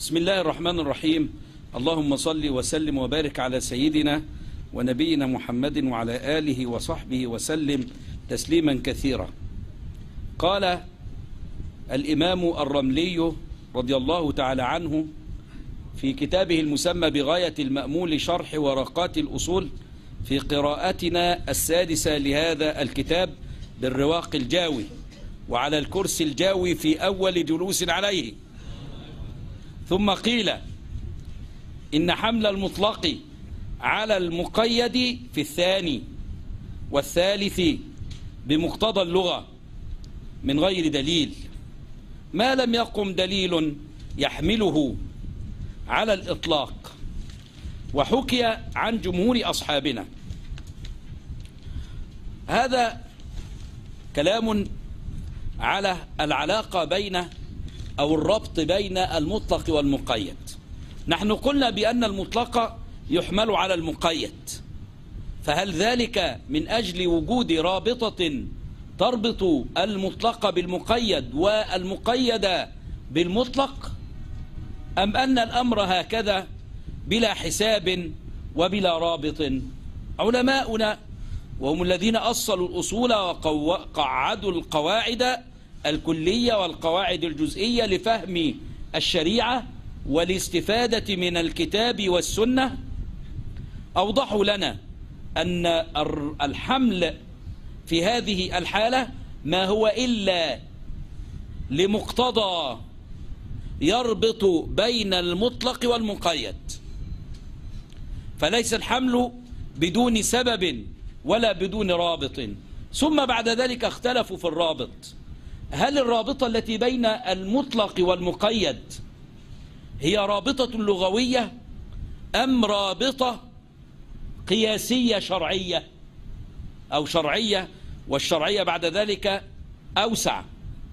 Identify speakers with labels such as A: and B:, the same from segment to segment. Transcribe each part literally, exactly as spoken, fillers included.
A: بسم الله الرحمن الرحيم. اللهم صل وسلم وبارك على سيدنا ونبينا محمد وعلى آله وصحبه وسلم تسليما كثيرا. قال الإمام الرملي رضي الله تعالى عنه في كتابه المسمى بغاية المأمول شرح ورقات الأصول في قراءتنا السادسة لهذا الكتاب بالرواق الجاوي وعلى الكرسي الجاوي في أول جلوس عليه. ثم قيل إن حمل المطلق على المقيد في الثاني والثالث بمقتضى اللغة من غير دليل ما لم يقم دليل يحمله على الإطلاق. وحكي عن جمهور أصحابنا. هذا كلام على العلاقة بين أو الربط بين المطلق والمقيد. نحن قلنا بأن المطلق يحمل على المقيد، فهل ذلك من أجل وجود رابطة تربط المطلق بالمقيد والمقيد بالمطلق، أم أن الأمر هكذا بلا حساب وبلا رابط؟ علماؤنا وهم الذين أصلوا الأصول وقعدوا القواعد الكلية والقواعد الجزئية لفهم الشريعة والاستفادة من الكتاب والسنة أوضحوا لنا أن الحمل في هذه الحالة ما هو إلا لمقتضى يربط بين المطلق والمقيد، فليس الحمل بدون سبب ولا بدون رابط. ثم بعد ذلك اختلفوا في الرابط، هل الرابطة التي بين المطلق والمقيد هي رابطة لغوية أم رابطة قياسية شرعية أو شرعية، والشرعية بعد ذلك أوسع،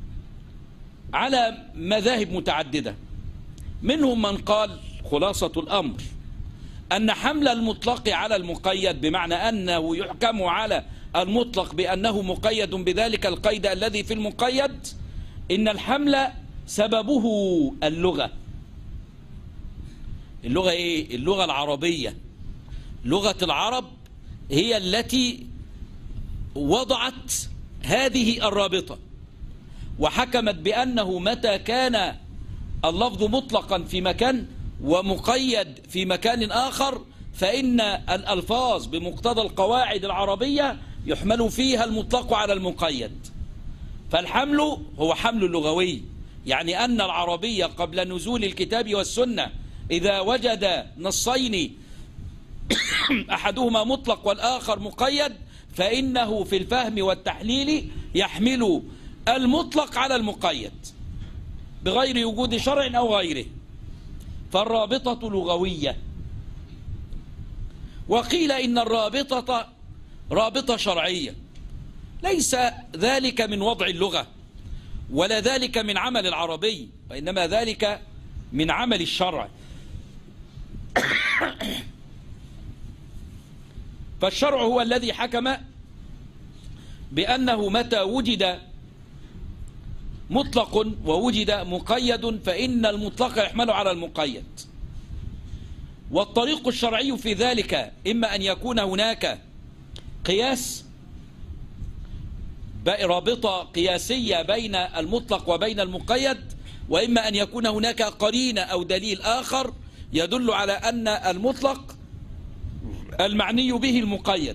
A: على مذاهب متعددة. منهم من قال خلاصة الأمر أن حمل المطلق على المقيد بمعنى أنه يحكم على المطلق بأنه مقيد بذلك القيد الذي في المقيد، إن الحمل سببه اللغة. اللغة إيه؟ اللغة العربية. لغة العرب هي التي وضعت هذه الرابطة وحكمت بأنه متى كان اللفظ مطلقا في مكان ومقيد في مكان آخر فإن الألفاظ بمقتضى القواعد العربية يحمل فيها المطلق على المقيد. فالحمل هو حمل لغوي، يعني أن العربية قبل نزول الكتاب والسنة إذا وجد نصين أحدهما مطلق والآخر مقيد فإنه في الفهم والتحليل يحمل المطلق على المقيد بغير وجود شرع أو غيره، فالرابطة لغوية. وقيل إن الرابطة رابطة شرعية، ليس ذلك من وضع اللغة ولا ذلك من عمل العربي، وإنما ذلك من عمل الشرع. فالشرع هو الذي حكم بأنه متى وجد مطلق ووجد مقيد فإن المطلق يحمل على المقيد. والطريق الشرعي في ذلك إما أن يكون هناك قياس، رابطة قياسية بين المطلق وبين المقيد، وإما أن يكون هناك قرينة أو دليل آخر يدل على أن المطلق المعني به المقيد.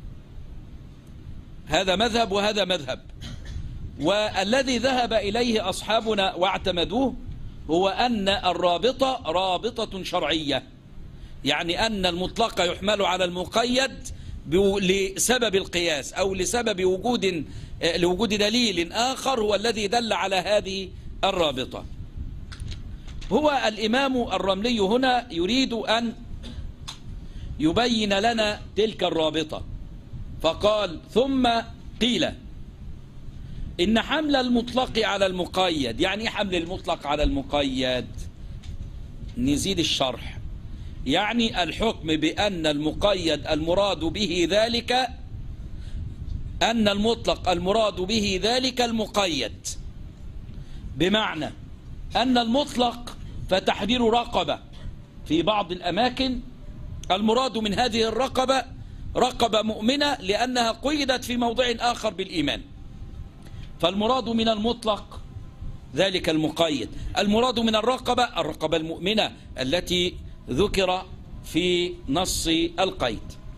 A: هذا مذهب وهذا مذهب، والذي ذهب إليه أصحابنا واعتمدوه هو أن الرابطة رابطة شرعية، يعني أن المطلق يحمل على المقيد لسبب القياس أو لسبب وجود لوجود دليل آخر هو الذي دل على هذه الرابطة. هو الإمام الرملي هنا يريد أن يبين لنا تلك الرابطة، فقال ثم قيل إن حمل المطلق على المقيد. يعني حمل المطلق على المقيد؟ نزيد الشرح. يعني الحكم بأن المقيد المراد به ذلك، أن المطلق المراد به ذلك المقيد، بمعنى أن المطلق فتحرير رقبة. في بعض الأماكن المراد من هذه الرقبة رقبة مؤمنة لأنها قيدت في موضع آخر بالإيمان، فالمراد من المطلق ذلك المقيد، المراد من الرقبة الرقبة المؤمنة التي ذكر في نص القيد.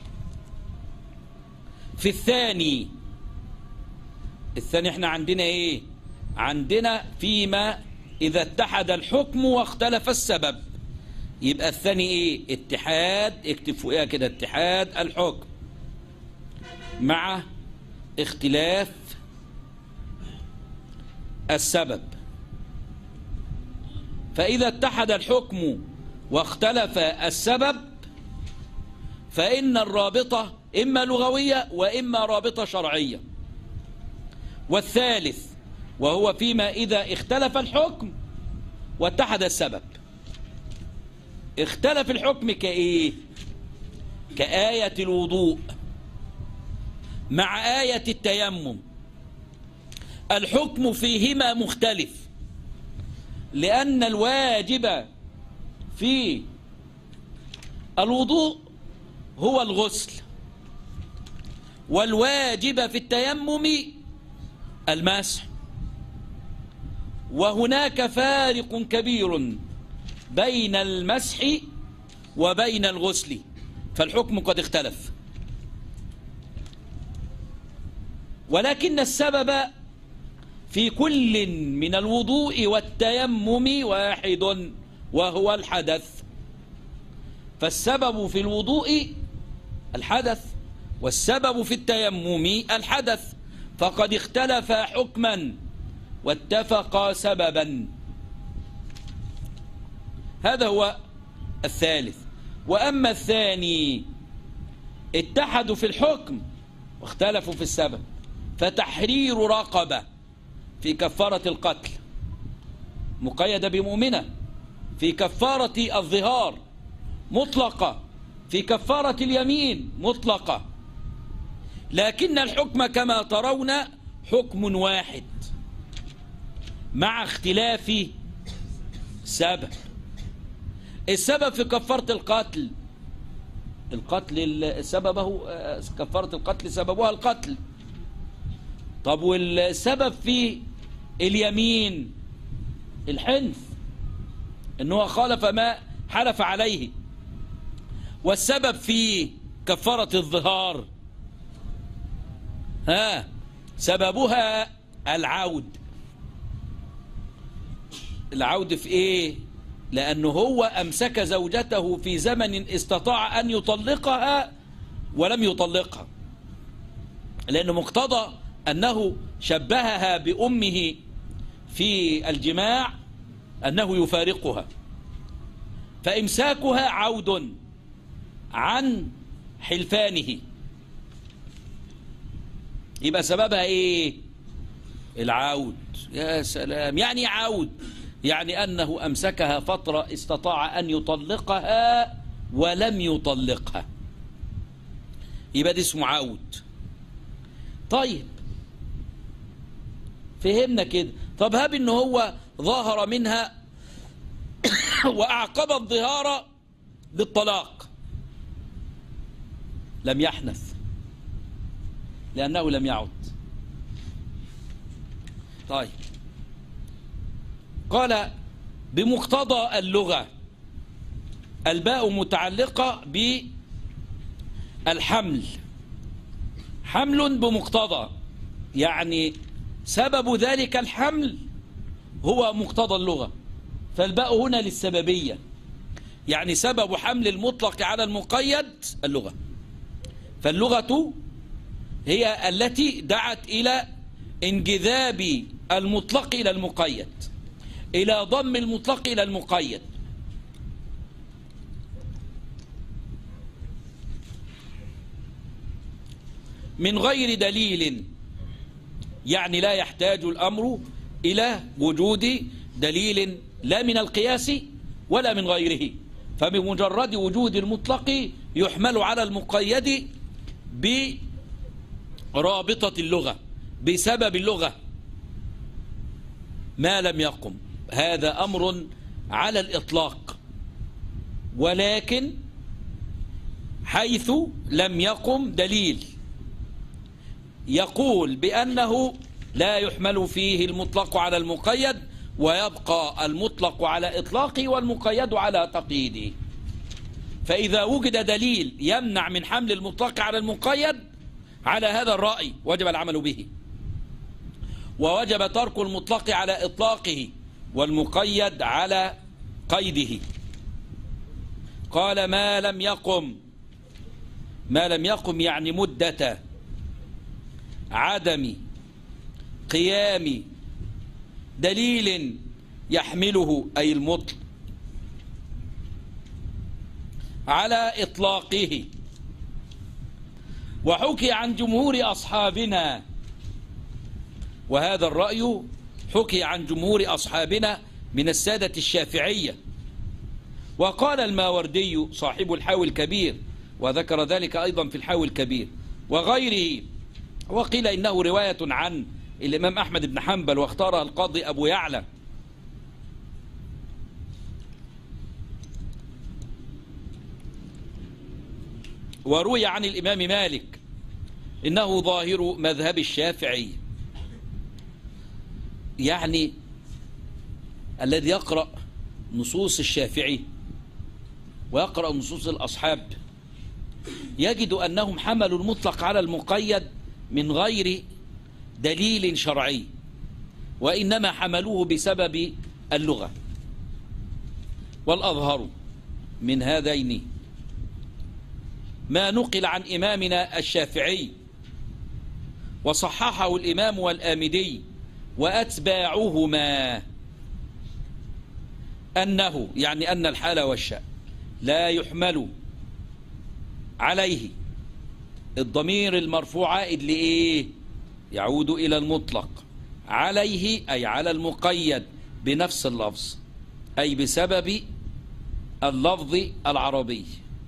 A: في الثاني الثاني احنا عندنا ايه؟ عندنا فيما إذا اتحد الحكم واختلف السبب. يبقى الثاني ايه؟ اتحاد، اكتب فوقها كده، اتحاد الحكم مع اختلاف السبب. فإذا اتحد الحكم واختلف السبب فإن الرابطة إما لغوية وإما رابطة شرعية. والثالث وهو فيما إذا اختلف الحكم واتحد السبب. اختلف الحكم كإيه؟ كآية الوضوء مع آية التيمم، الحكم فيهما مختلف، لأن الواجب في الوضوء هو الغسل، والواجب في التيمم المسح، وهناك فارق كبير بين المسح وبين الغسل، فالحكم قد اختلف. ولكن السبب في كل من الوضوء والتيمم واحد وهو الحدث. فالسبب في الوضوء الحدث والسبب في التيمم الحدث، فقد اختلفا حكما واتفقا سببا. هذا هو الثالث. وأما الثاني اتحدوا في الحكم واختلفوا في السبب، فتحرير رقبة في كفارة القتل مقيدة بمؤمنة، في كفارة الظهار مطلقة، في كفارة اليمين مطلقة، لكن الحكم كما ترون حكم واحد مع اختلاف سبب. السبب في كفارة القتل القتل سببه كفارة القتل سببها القتل. طب والسبب في اليمين الحنث، انه خالف ما حلف عليه. والسبب في كفارة الظهار ها سببها العود. العود في ايه؟ لأنه هو أمسك زوجته في زمن استطاع أن يطلقها ولم يطلقها، لأنه مقتضى أنه شبهها بأمه في الجماع أنه يفارقها، فإمساكها عود عن حلفانه. يبقى سببها إيه؟ العود. يا سلام، يعني عود يعني أنه أمسكها فترة استطاع أن يطلقها ولم يطلقها، يبقى ده اسمه عود. طيب فهمنا كده. طب هاب إنه هو ظاهر منها وأعقب الظهار بالطلاق، لم يحنث لأنه لم يعد. طيب قال بمقتضى اللغة، الباء متعلقة بالحمل، حمل بمقتضى، يعني سبب ذلك الحمل هو مقتضى اللغة، فالباء هنا للسببية، يعني سبب حمل المطلق على المقيد اللغة، فاللغة هي التي دعت إلى انجذاب المطلق إلى المقيد، إلى ضم المطلق إلى المقيد. من غير دليل، يعني لا يحتاج الأمر إلى وجود دليل لا من القياس ولا من غيره، فبمجرد وجود المطلق يحمل على المقيد برابطة اللغة، بسبب اللغة ما لم يقم. هذا أمر على الإطلاق، ولكن حيث لم يقم دليل يقول بأنه لا يحمل فيه المطلق على المقيد، ويبقى المطلق على إطلاقه والمقيد على تقييده. فإذا وجد دليل يمنع من حمل المطلق على المقيد على هذا الرأي وجب العمل به، ووجب ترك المطلق على إطلاقه والمقيد على قيده. قال ما لم يقم، ما لم يقم يعني مدة عدم قيام دليل يحمله أي المطلق على إطلاقه. وحكي عن جمهور أصحابنا، وهذا الرأي حكي عن جمهور أصحابنا من السادة الشافعية. وقال الماوردي صاحب الحاوي الكبير، وذكر ذلك أيضا في الحاوي الكبير وغيره، وقيل إنه رواية عن الإمام أحمد بن حنبل واختارها القاضي أبو يعلى. وروي عن الإمام مالك إنه ظاهر مذهب الشافعي، يعني الذي يقرأ نصوص الشافعي ويقرأ نصوص الأصحاب يجد أنهم حملوا المطلق على المقيد من غير دليل شرعي، وإنما حملوه بسبب اللغة. والأظهر من هذين ما نقل عن إمامنا الشافعي وصححه الإمام والآمدي وأتباعهما، أنه يعني أن الحال والشأن لا يحمل عليه الضمير المرفوع عائد لإيه؟ يعود إلى المطلق، عليه أي على المقيد بنفس اللفظ، أي بسبب اللفظ العربي،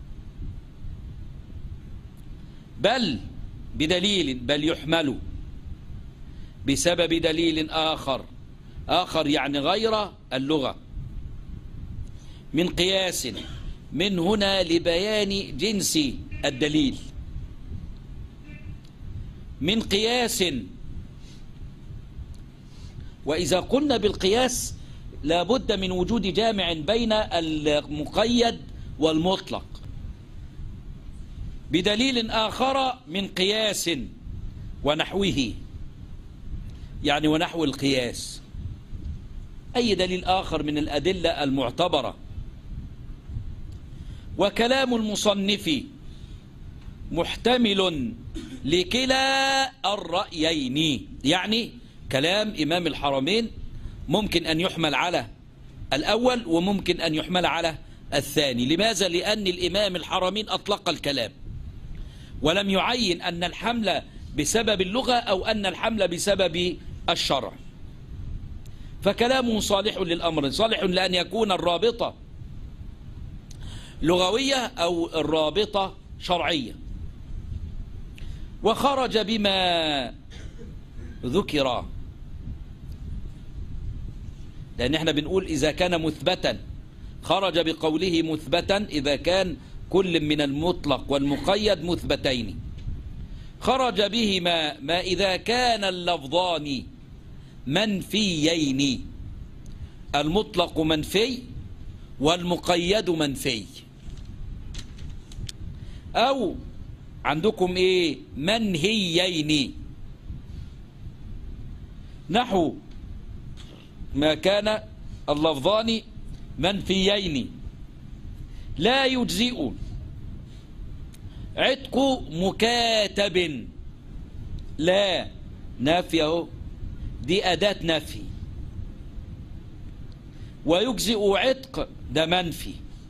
A: بل بدليل، بل يحمل بسبب دليل آخر، آخر يعني غير اللغة، من قياس، من هنا لبيان جنس الدليل، من قياس. وإذا قلنا بالقياس لابد من وجود جامع بين المقيد والمطلق، بدليل آخر من قياس ونحوه، يعني ونحو القياس، أي دليل آخر من الأدلة المعتبرة. وكلام المصنف محتمل لكلا الرأيين، يعني كلام إمام الحرمين ممكن أن يحمل على الأول وممكن أن يحمل على الثاني. لماذا؟ لأن الإمام الحرمين أطلق الكلام ولم يعين أن الحمل بسبب اللغة أو أن الحمل بسبب الشرع، فكلامه صالح للأمر، صالح لأن يكون الرابطة لغوية أو الرابطة شرعية. وخرج بما ذكر، لأن احنا بنقول إذا كان مثبتا، خرج بقوله مثبتا إذا كان كل من المطلق والمقيد مثبتين. خرج بهما ما إذا كان اللفظان منفيين، المطلق منفي والمقيد منفي، أو عندكم إيه منهيين، نحو ما كان اللفظان منفيين لا يجزئ عتق مكاتب، لا نافيه دي أداة نفي، ويجزئ عتق ده منفي،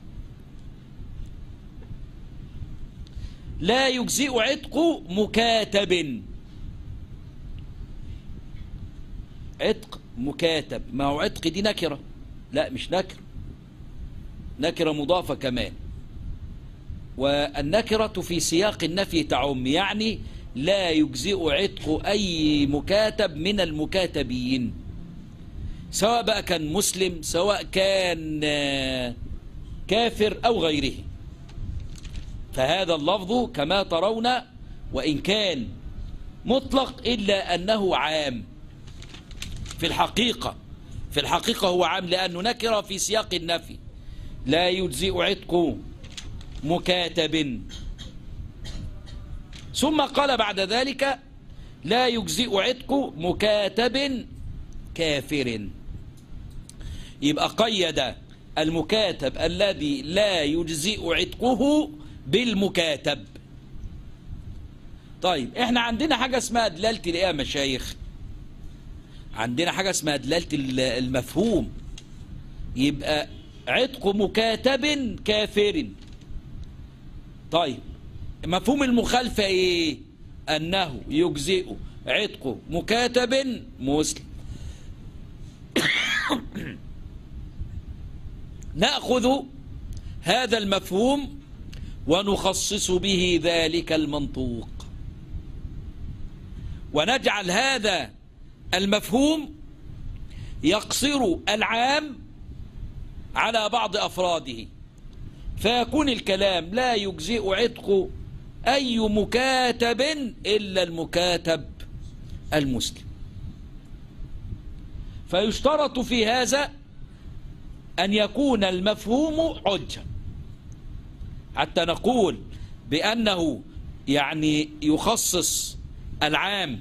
A: لا يجزئ عتق مكاتب، عتق مكاتب، ما هو عتق دي نكرة، لا مش نكرة، نكرة مضافة كمان، والنكرة في سياق النفي تعم، يعني لا يجزئ عتق أي مكاتب من المكاتبين، سواء بقى كان مسلم سواء كان كافر أو غيره. فهذا اللفظ كما ترون وإن كان مطلق إلا أنه عام في الحقيقة. في الحقيقة هو عام لأنه نكر في سياق النفي. لا يجزئ عتق مكاتب، ثم قال بعد ذلك لا يجزئ عتق مكاتب كافر. يبقى قيد المكاتب الذي لا يجزئ عتقه بالمكاتب. طيب احنا عندنا حاجة اسمها دلالة الايه يا مشايخ؟ عندنا حاجة اسمها دلالة المفهوم. يبقى عتق مكاتب كافر. طيب مفهوم المخالفة ايه؟ انه يجزئ عتق مكاتب مسلم. نأخذ هذا المفهوم ونخصص به ذلك المنطوق، ونجعل هذا المفهوم يقصر العام على بعض أفراده، فيكون الكلام لا يجزئ عتق أي مكاتب إلا المكاتب المسلم. فيشترط في هذا أن يكون المفهوم حجة حتى نقول بأنه يعني يخصص العام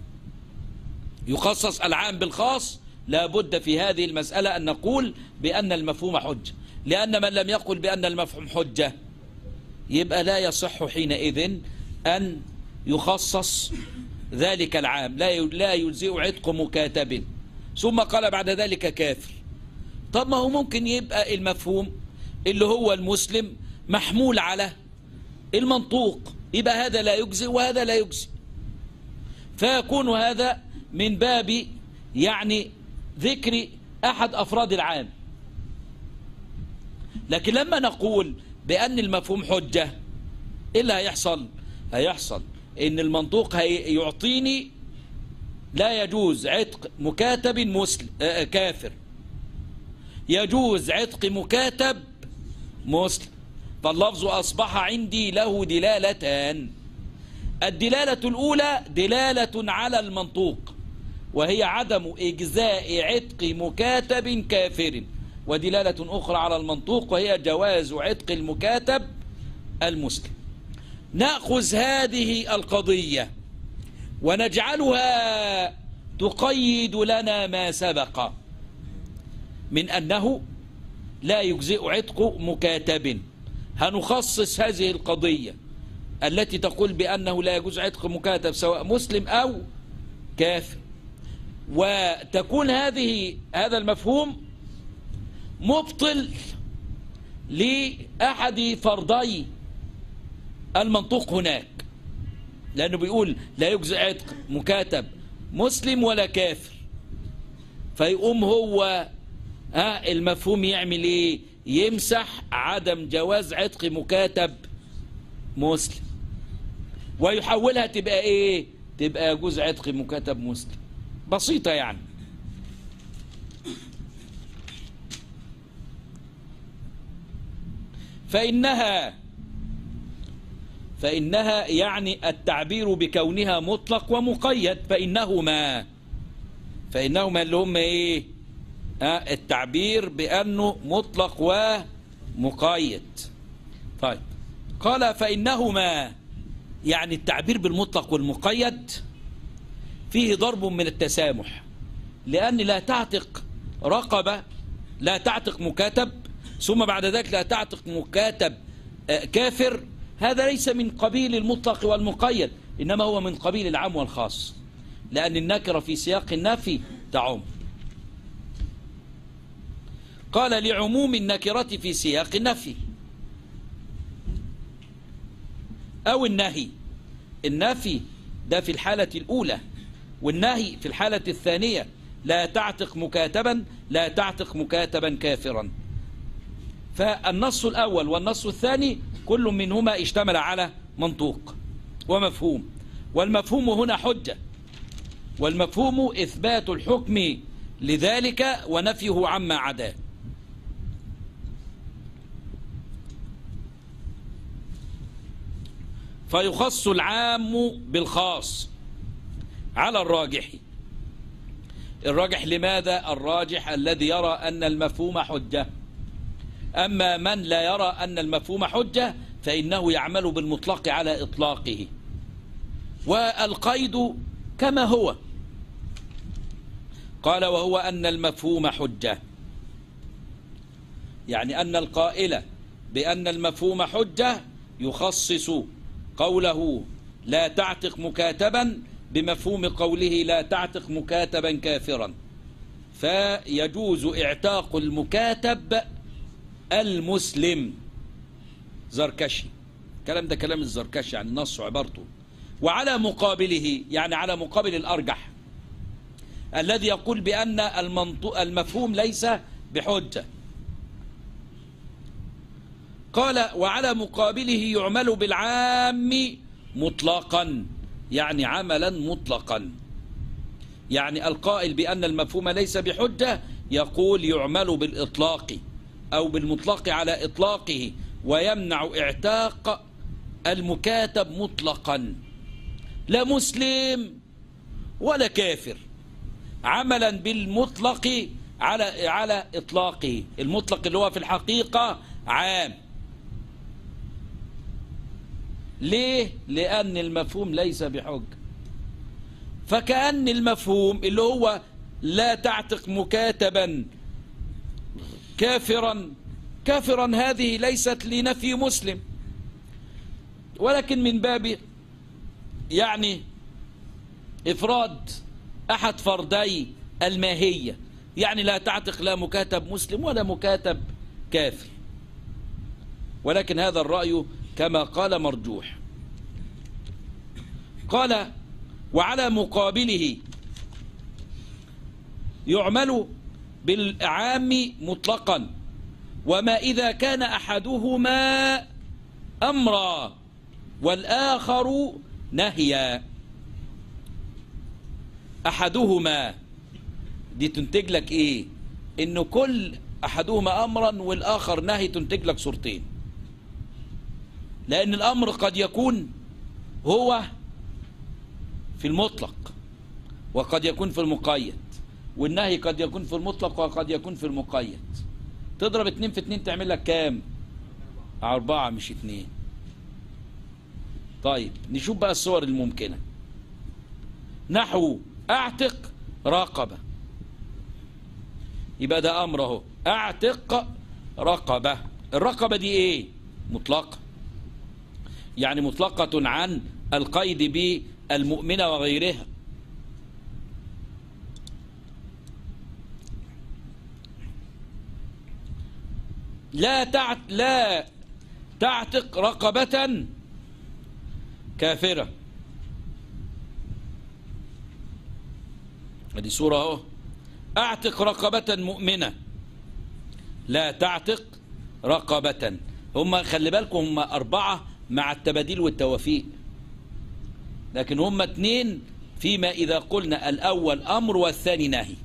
A: يخصص العام بالخاص. لا بد في هذه المسألة أن نقول بأن المفهوم حجة، لأن من لم يقل بأن المفهوم حجة يبقى لا يصح حينئذ أن يخصص ذلك العام. لا يجزئ عتق مكاتب. ثم قال بعد ذلك كافر. طب ما هو ممكن يبقى المفهوم اللي هو المسلم محمول على المنطوق، يبقى هذا لا يجزئ وهذا لا يجزئ، فيكون هذا من باب يعني ذكر أحد أفراد العام. لكن لما نقول بأن المفهوم حجة إيه اللي هيحصل؟ هيحصل إن المنطوق هيعطيني لا يجوز عتق مكاتب مسلم آه كافر، يجوز عتق مكاتب مسلم. فاللفظ أصبح عندي له دلالتان. الدلالة الأولى دلالة على المنطوق وهي عدم إجزاء عتق مكاتب كافر، ودلالة أخرى على المنطوق وهي جواز عتق المكاتب المسلم. نأخذ هذه القضية ونجعلها تقيد لنا ما سبق من أنه لا يجزئ عتق مكاتب. هنخصص هذه القضية التي تقول بأنه لا يجوز عتق مكاتب سواء مسلم أو كافر، وتكون هذه هذا المفهوم مبطل لأحد فرضي المنطوق هناك، لأنه بيقول لا يجزئ عتق مكاتب مسلم ولا كافر. فيقوم هو ها المفهوم يعمل ايه؟ يمسح عدم جواز عتق مكاتب مسلم ويحولها تبقى ايه؟ تبقى يجوز عتق مكاتب مسلم. بسيطة يعني. فإنها فإنها يعني التعبير بكونها مطلق ومقيد. فإنهما فإنهما اللي هم ايه؟ ها التعبير بأنه مطلق ومقيد. طيب قال فإنهما يعني التعبير بالمطلق والمقيد فيه ضرب من التسامح، لأن لا تعتق رقبة لا تعتق مكاتب ثم بعد ذلك لا تعتق مكاتب كافر، هذا ليس من قبيل المطلق والمقيد، إنما هو من قبيل العام والخاص، لأن النكرة في سياق النفي تعم. قال لعموم النكرة في سياق النفي أو النهي. النفي ده في الحالة الأولى، والنهي في الحالة الثانية. لا تعتق مكاتبا لا تعتق مكاتبا كافرا. فالنص الأول والنص الثاني كل منهما اشتمل على منطوق ومفهوم، والمفهوم هنا حجة، والمفهوم إثبات الحكم لذلك ونفيه عما عداه. فيخص العام بالخاص على الراجح. الراجح لماذا؟ الراجح الذي يرى أن المفهوم حجة. أما من لا يرى أن المفهوم حجة فإنه يعمل بالمطلق على إطلاقه، والقيد كما هو. قال وهو أن المفهوم حجة، يعني أن القائل بأن المفهوم حجة يخصص قوله لا تعتق مكاتبا بمفهوم قوله لا تعتق مكاتبا كافرا، فيجوز اعتاق المكاتب المسلم. زركشي، كلام ده كلام الزركشي، يعني نص عبارته. وعلى مقابله، يعني على مقابل الأرجح الذي يقول بأن المفهوم ليس بحجة، قال وعلى مقابله يعمل بالعام مطلقا، يعني عملا مطلقا. يعني القائل بأن المفهوم ليس بحجة يقول يعمل بالإطلاق أو بالمطلق على إطلاقه، ويمنع اعتاق المكاتب مطلقا، لا مسلم ولا كافر، عملا بالمطلق على على إطلاقه. المطلق اللي هو في الحقيقة عام. ليه؟ لأن المفهوم ليس بحجة. فكأن المفهوم اللي هو لا تعتق مكاتبا كافرا، كافرا هذه ليست لنفي مسلم، ولكن من باب يعني إفراد أحد فردي الماهية، يعني لا تعتق لا مكاتب مسلم ولا مكاتب كافر. ولكن هذا الرأي كما قال مرجوح. قال وعلى مقابله يعمل بالعام مطلقا، وما إذا كان أحدهما أمرا والآخر نهيا. أحدهما دي تنتج لك إيه؟ إنه كل أحدهما أمرا والآخر نهي، تنتج لك صورتين. لأن الأمر قد يكون هو في المطلق وقد يكون في المقيد، والنهي قد يكون في المطلق وقد يكون في المقيد. تضرب اتنين في اتنين تعمل لك كام؟ أربعة مش اتنين. طيب نشوف بقى الصور الممكنة. نحو أعتق رقبة، يبقى ده أمر اهو، أعتق رقبة. الرقبة دي إيه؟ مطلقة، يعني مطلقة عن القيد بالمؤمنة وغيرها. لا تعت لا تعتق رقبة كافرة، هذه صورة اهو. اعتق رقبة مؤمنة، لا تعتق رقبة. هم خلي بالكم هم أربعة مع التباديل والتوافيق، لكن هم اتنين فيما إذا قلنا الأول أمر والثاني نهي.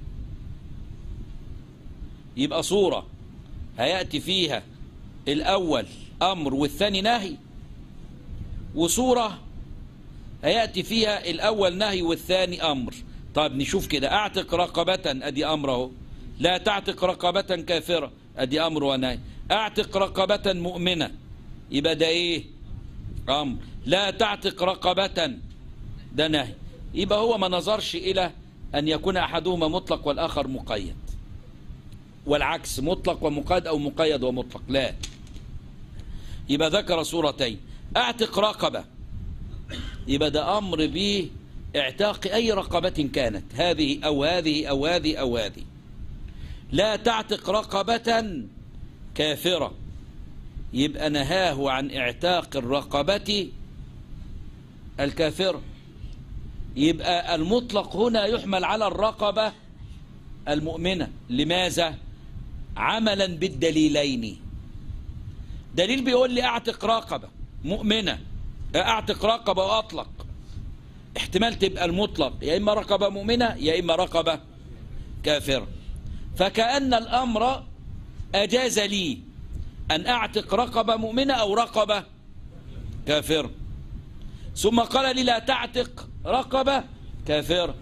A: يبقى صورة هيأتي فيها الأول أمر والثاني نهي، وصورة هيأتي فيها الأول نهي والثاني أمر. طيب نشوف كده. أعتق رقبة أدي أمره، لا تعتق رقبة كافرة أدي أمر ونهي. أعتق رقبة مؤمنة يبقى ده إيه؟ أمر. لا تعتق رقبة ده نهي. يبقى هو ما نظرش إلى أن يكون أحدهما مطلق والآخر مقيد، والعكس مطلق ومقيد أو مقيد ومطلق، لا. يبقى ذكر صورتين. أعتق رقبة يبقى ده أمر به اعتاق أي رقبة كانت، هذه أو هذه أو هذه أو هذه. لا تعتق رقبة كافرة يبقى نهاه عن اعتاق الرقبة الكافرة. يبقى المطلق هنا يحمل على الرقبة المؤمنة. لماذا؟ عملا بالدليلين. دليل بيقول لي اعتق رقبة مؤمنة، اعتق رقبة واطلق، احتمال تبقى المطلق يا اما رقبة مؤمنة يا اما رقبة كافرة، فكأن الأمر أجاز لي أن أعتق رقبة مؤمنة أو رقبة كافرة، ثم قال لي لا تعتق رقبة كافرة.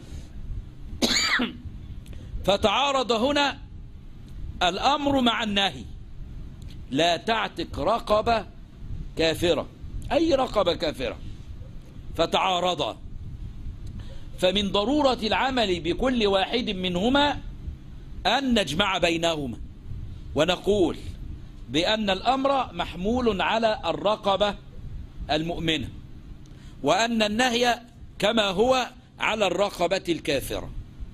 A: فتعارض هنا الأمر مع النهي، لا تعتق رقبة كافرة، أي رقبة كافرة، فتعارضا. فمن ضرورة العمل بكل واحد منهما أن نجمع بينهما ونقول بأن الأمر محمول على الرقبة المؤمنة، وأن النهي كما هو على الرقبة الكافرة.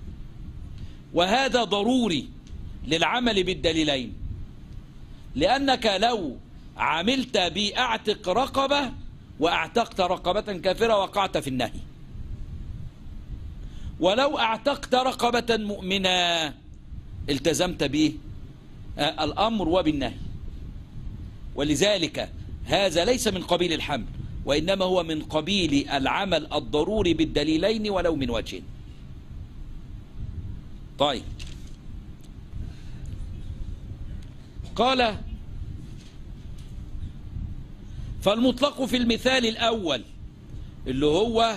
A: وهذا ضروري للعمل بالدليلين، لأنك لو عملت بأعتق رقبة وأعتقت رقبة كافرة وقعت في النهي، ولو أعتقت رقبة مؤمنة التزمت به الأمر وبالنهي. ولذلك هذا ليس من قبيل الحمل، وإنما هو من قبيل العمل الضروري بالدليلين ولو من وجه. طيب، قال فالمطلق في المثال الأول اللي هو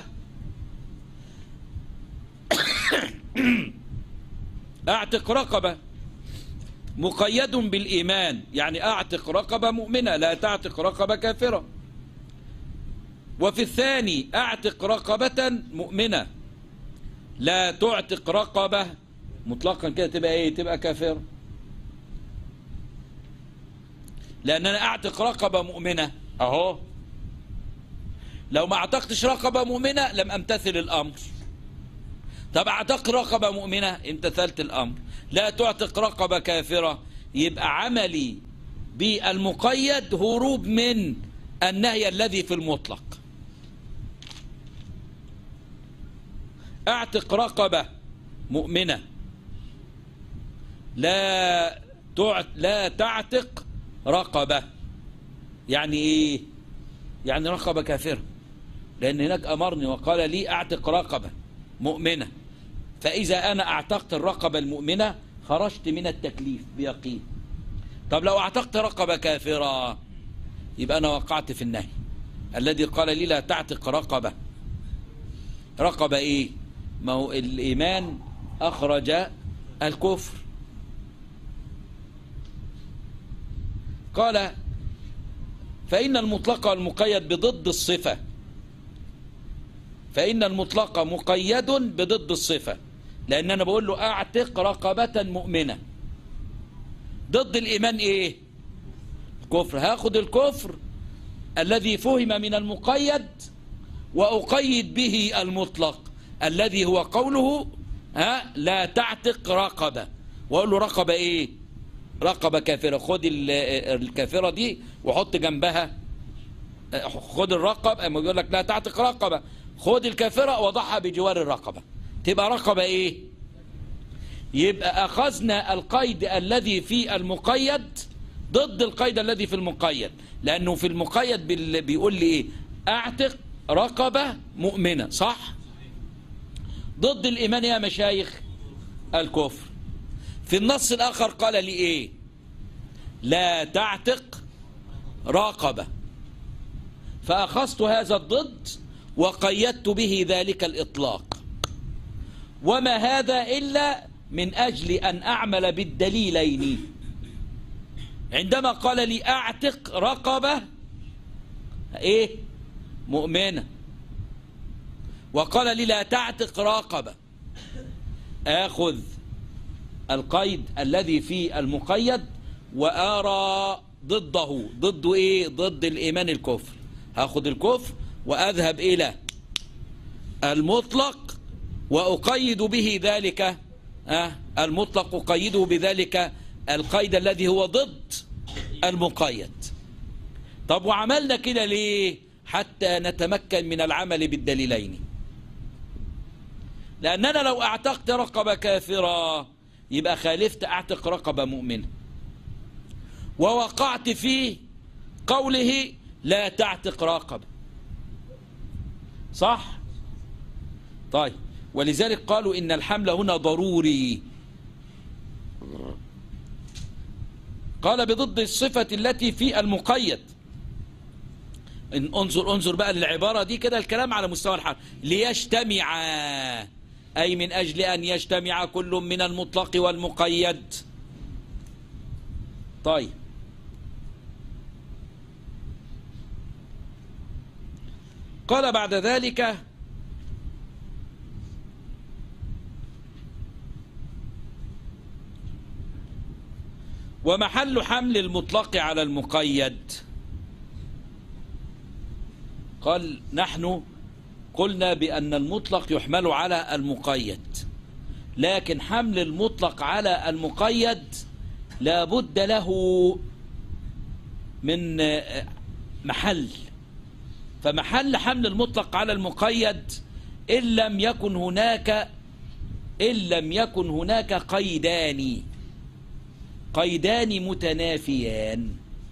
A: أعتق رقبة مقيد بالإيمان، يعني أعتق رقبة مؤمنة لا تعتق رقبة كافرة. وفي الثاني أعتق رقبة مؤمنة لا تعتق رقبة مطلقا، كده تبقى إيه؟ تبقى كافرة، لأن أنا أعتق رقبة مؤمنة أهو، لو ما أعتقتش رقبة مؤمنة لم أمتثل الأمر. طب أعتق رقبة مؤمنة امتثلت الأمر. لا تعتق رقبة كافرة، يبقى عملي بالمقيد هروب من النهي الذي في المطلق. أعتق رقبة مؤمنة لا لا تعتق رقبة، يعني إيه؟ يعني رقبة كافرة، لأن هناك أمرني وقال لي أعتق رقبة مؤمنة، فإذا أنا أعتقت الرقبة المؤمنة خرجت من التكليف بيقين. طب لو أعتقت رقبة كافرة يبقى أنا وقعت في النهي الذي قال لي لا تعتق رقبة. رقبة إيه؟ ما هو الإيمان أخرج الكفر. قال فإن المطلق والمقيد بضد الصفة، فإن المطلق مقيد بضد الصفة، لأن أنا بقول له أعتق رقبة مؤمنة. ضد الإيمان إيه؟ الكفر. هاخد الكفر الذي فهم من المقيد وأقيد به المطلق الذي هو قوله ها لا تعتق رقبة، وأقول له رقبة إيه؟ رقبة كافرة. خد الكافرة دي وحط جنبها، خد الرقب، أما يقول لك لا تعتق رقبة، خد الكافرة وضعها بجوار الرقبة، تبقى رقبة إيه؟ يبقى أخذنا القيد الذي في المقيد ضد القيد الذي في المقيد، لأنه في المقيد بيقول لي إيه؟ أعتق رقبة مؤمنة، صح؟ ضد الإيمان يا مشايخ الكفر. في النص الآخر قال لي إيه؟ لا تعتق رقبة، فأخذت هذا الضد وقيدت به ذلك الإطلاق. وما هذا إلا من أجل أن أعمل بالدليلين. عندما قال لي أعتق رقبة إيه؟ مؤمنة، وقال لي لا تعتق رقبة، آخذ القيد الذي في المقيد وأرى ضده. ضده إيه؟ ضد الإيمان الكفر. هاخد الكفر وأذهب إلى المطلق وأقيد به ذلك أه المطلق، أقيده بذلك القيد الذي هو ضد المقيد. طب وعملنا كده ليه؟ حتى نتمكن من العمل بالدليلين. لأننا لو أعتقت رقبة كافرة يبقى خالفت أعتق رقبة مؤمنة، ووقعت في قوله لا تعتق رقبة، صح؟ طيب، ولذلك قالوا إن الحمل هنا ضروري قال بضد الصفة التي في المقيد. انظر انظر بقى للعبارة دي كده، الكلام على مستوى الحرف. ليجتمع، أي من أجل أن يجتمع كل من المطلق والمقيد. طيب قال بعد ذلك ومحل حمل المطلق على المقيد. قال نحن قلنا بأن المطلق يحمل على المقيد، لكن حمل المطلق على المقيد لا بد له من محل. فمحل حمل المطلق على المقيد إن لم يكن هناك إن لم يكن هناك قيدان قيدان متنافيان.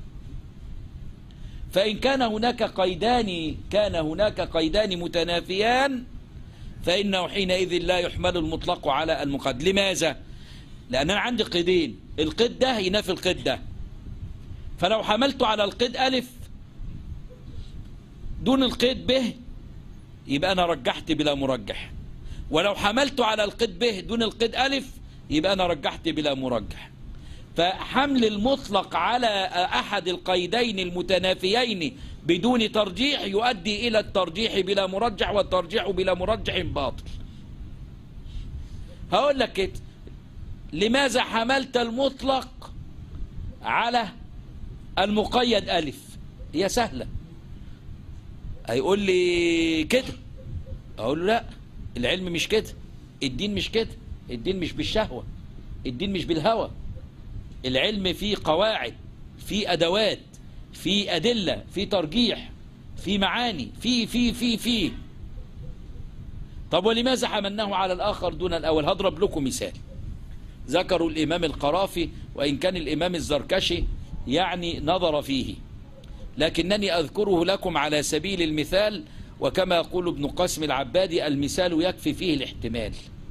A: فإن كان هناك قيدان كان هناك قيدان متنافيان فإنه حينئذ لا يحمل المطلق على المقيد. لماذا؟ لأن أنا عندي قيدين، القيد ده ينافي القيد ده، فلو حملته على القيد ألف دون القيد ب يبقى أنا رجحت بلا مرجح، ولو حملته على القيد ب دون القيد ألف يبقى أنا رجحت بلا مرجح. فحمل المطلق على أحد القيدين المتنافيين بدون ترجيح يؤدي إلى الترجيح بلا مرجح، والترجيح بلا مرجح باطل. هقول لك كده، لماذا حملت المطلق على المقيد ألف؟ هي سهلة. هيقول لي كده، أقول له لا، العلم مش كده، الدين مش كده، الدين مش بالشهوة، الدين مش بالهوى، العلم فيه قواعد، فيه أدوات، فيه أدلة، فيه ترجيح، فيه معاني، فيه فيه فيه فيه طب ولماذا حملناه على الآخر دون الأول؟ هضرب لكم مثال ذكروا الإمام القرافي، وإن كان الإمام الزركشي يعني نظر فيه، لكنني أذكره لكم على سبيل المثال، وكما يقول ابن قاسم العبادي المثال يكفي فيه الاحتمال.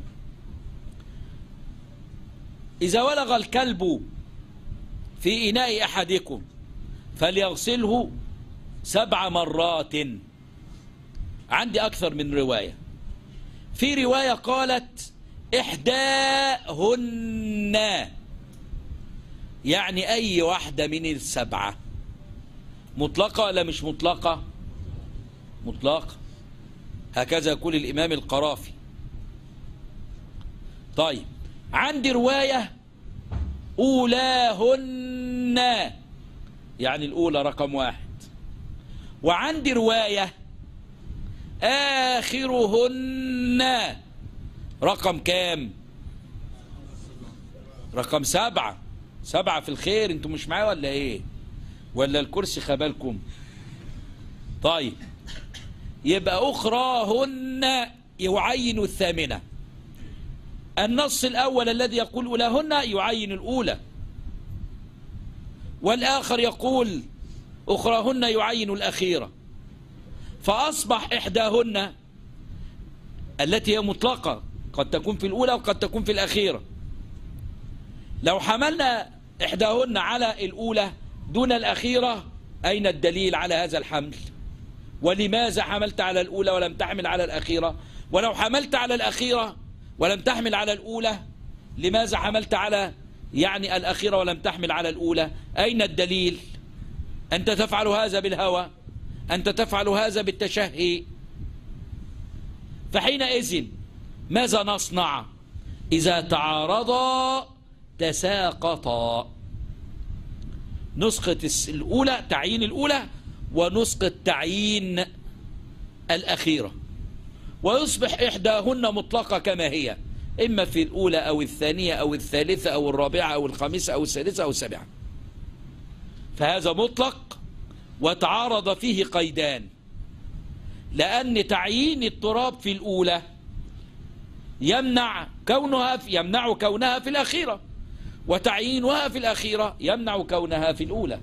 A: إذا ولغ الكلب في إناء أحدكم فليغسله سبع مرات. عندي أكثر من رواية، في رواية قالت إحداهن، يعني أي واحدة من السبعة. مطلقة ولا مش مطلقة؟ مطلقة، هكذا يقول الإمام القرافي. طيب عندي رواية أولاهن، يعني الأولى رقم واحد، وعندي رواية آخرهن رقم كام؟ رقم سبعة. سبعة في الخير، انتوا مش معايا ولا ايه؟ ولا الكرسي خبالكم؟ طيب يبقى أخراهن يعين الثامنة. النص الأول الذي يقول أولاهن يعين الأولى، والآخر يقول أخراهن يعين الأخيرة، فأصبح إحداهن التي هي مطلقة قد تكون في الأولى وقد تكون في الأخيرة. لو حملنا إحداهن على الأولى دون الأخيرة أين الدليل على هذا الحمل؟ ولماذا حملت على الأولى ولم تحمل على الأخيرة؟ ولو حملت على الأخيرة ولم تحمل على الأولى لماذا حملت على يعني الأخيرة ولم تحمل على الأولى؟ أين الدليل؟ أنت تفعل هذا بالهوى، أنت تفعل هذا بالتشهي. فحينئذ ماذا نصنع؟ إذا تعارضا تساقطا، نسقط الأولى تعيين الأولى ونسقط تعيين الأخيرة، ويصبح إحداهن مطلقة كما هي، إما في الأولى أو الثانية أو الثالثة أو الرابعة أو الخامسة أو السادسة أو السابعة. فهذا مطلق وتعارض فيه قيدان، لأن تعيين التراب في الأولى يمنع كونها في يمنع كونها في الأخيرة، وتعيينها في الأخيرة يمنع كونها في الأولى.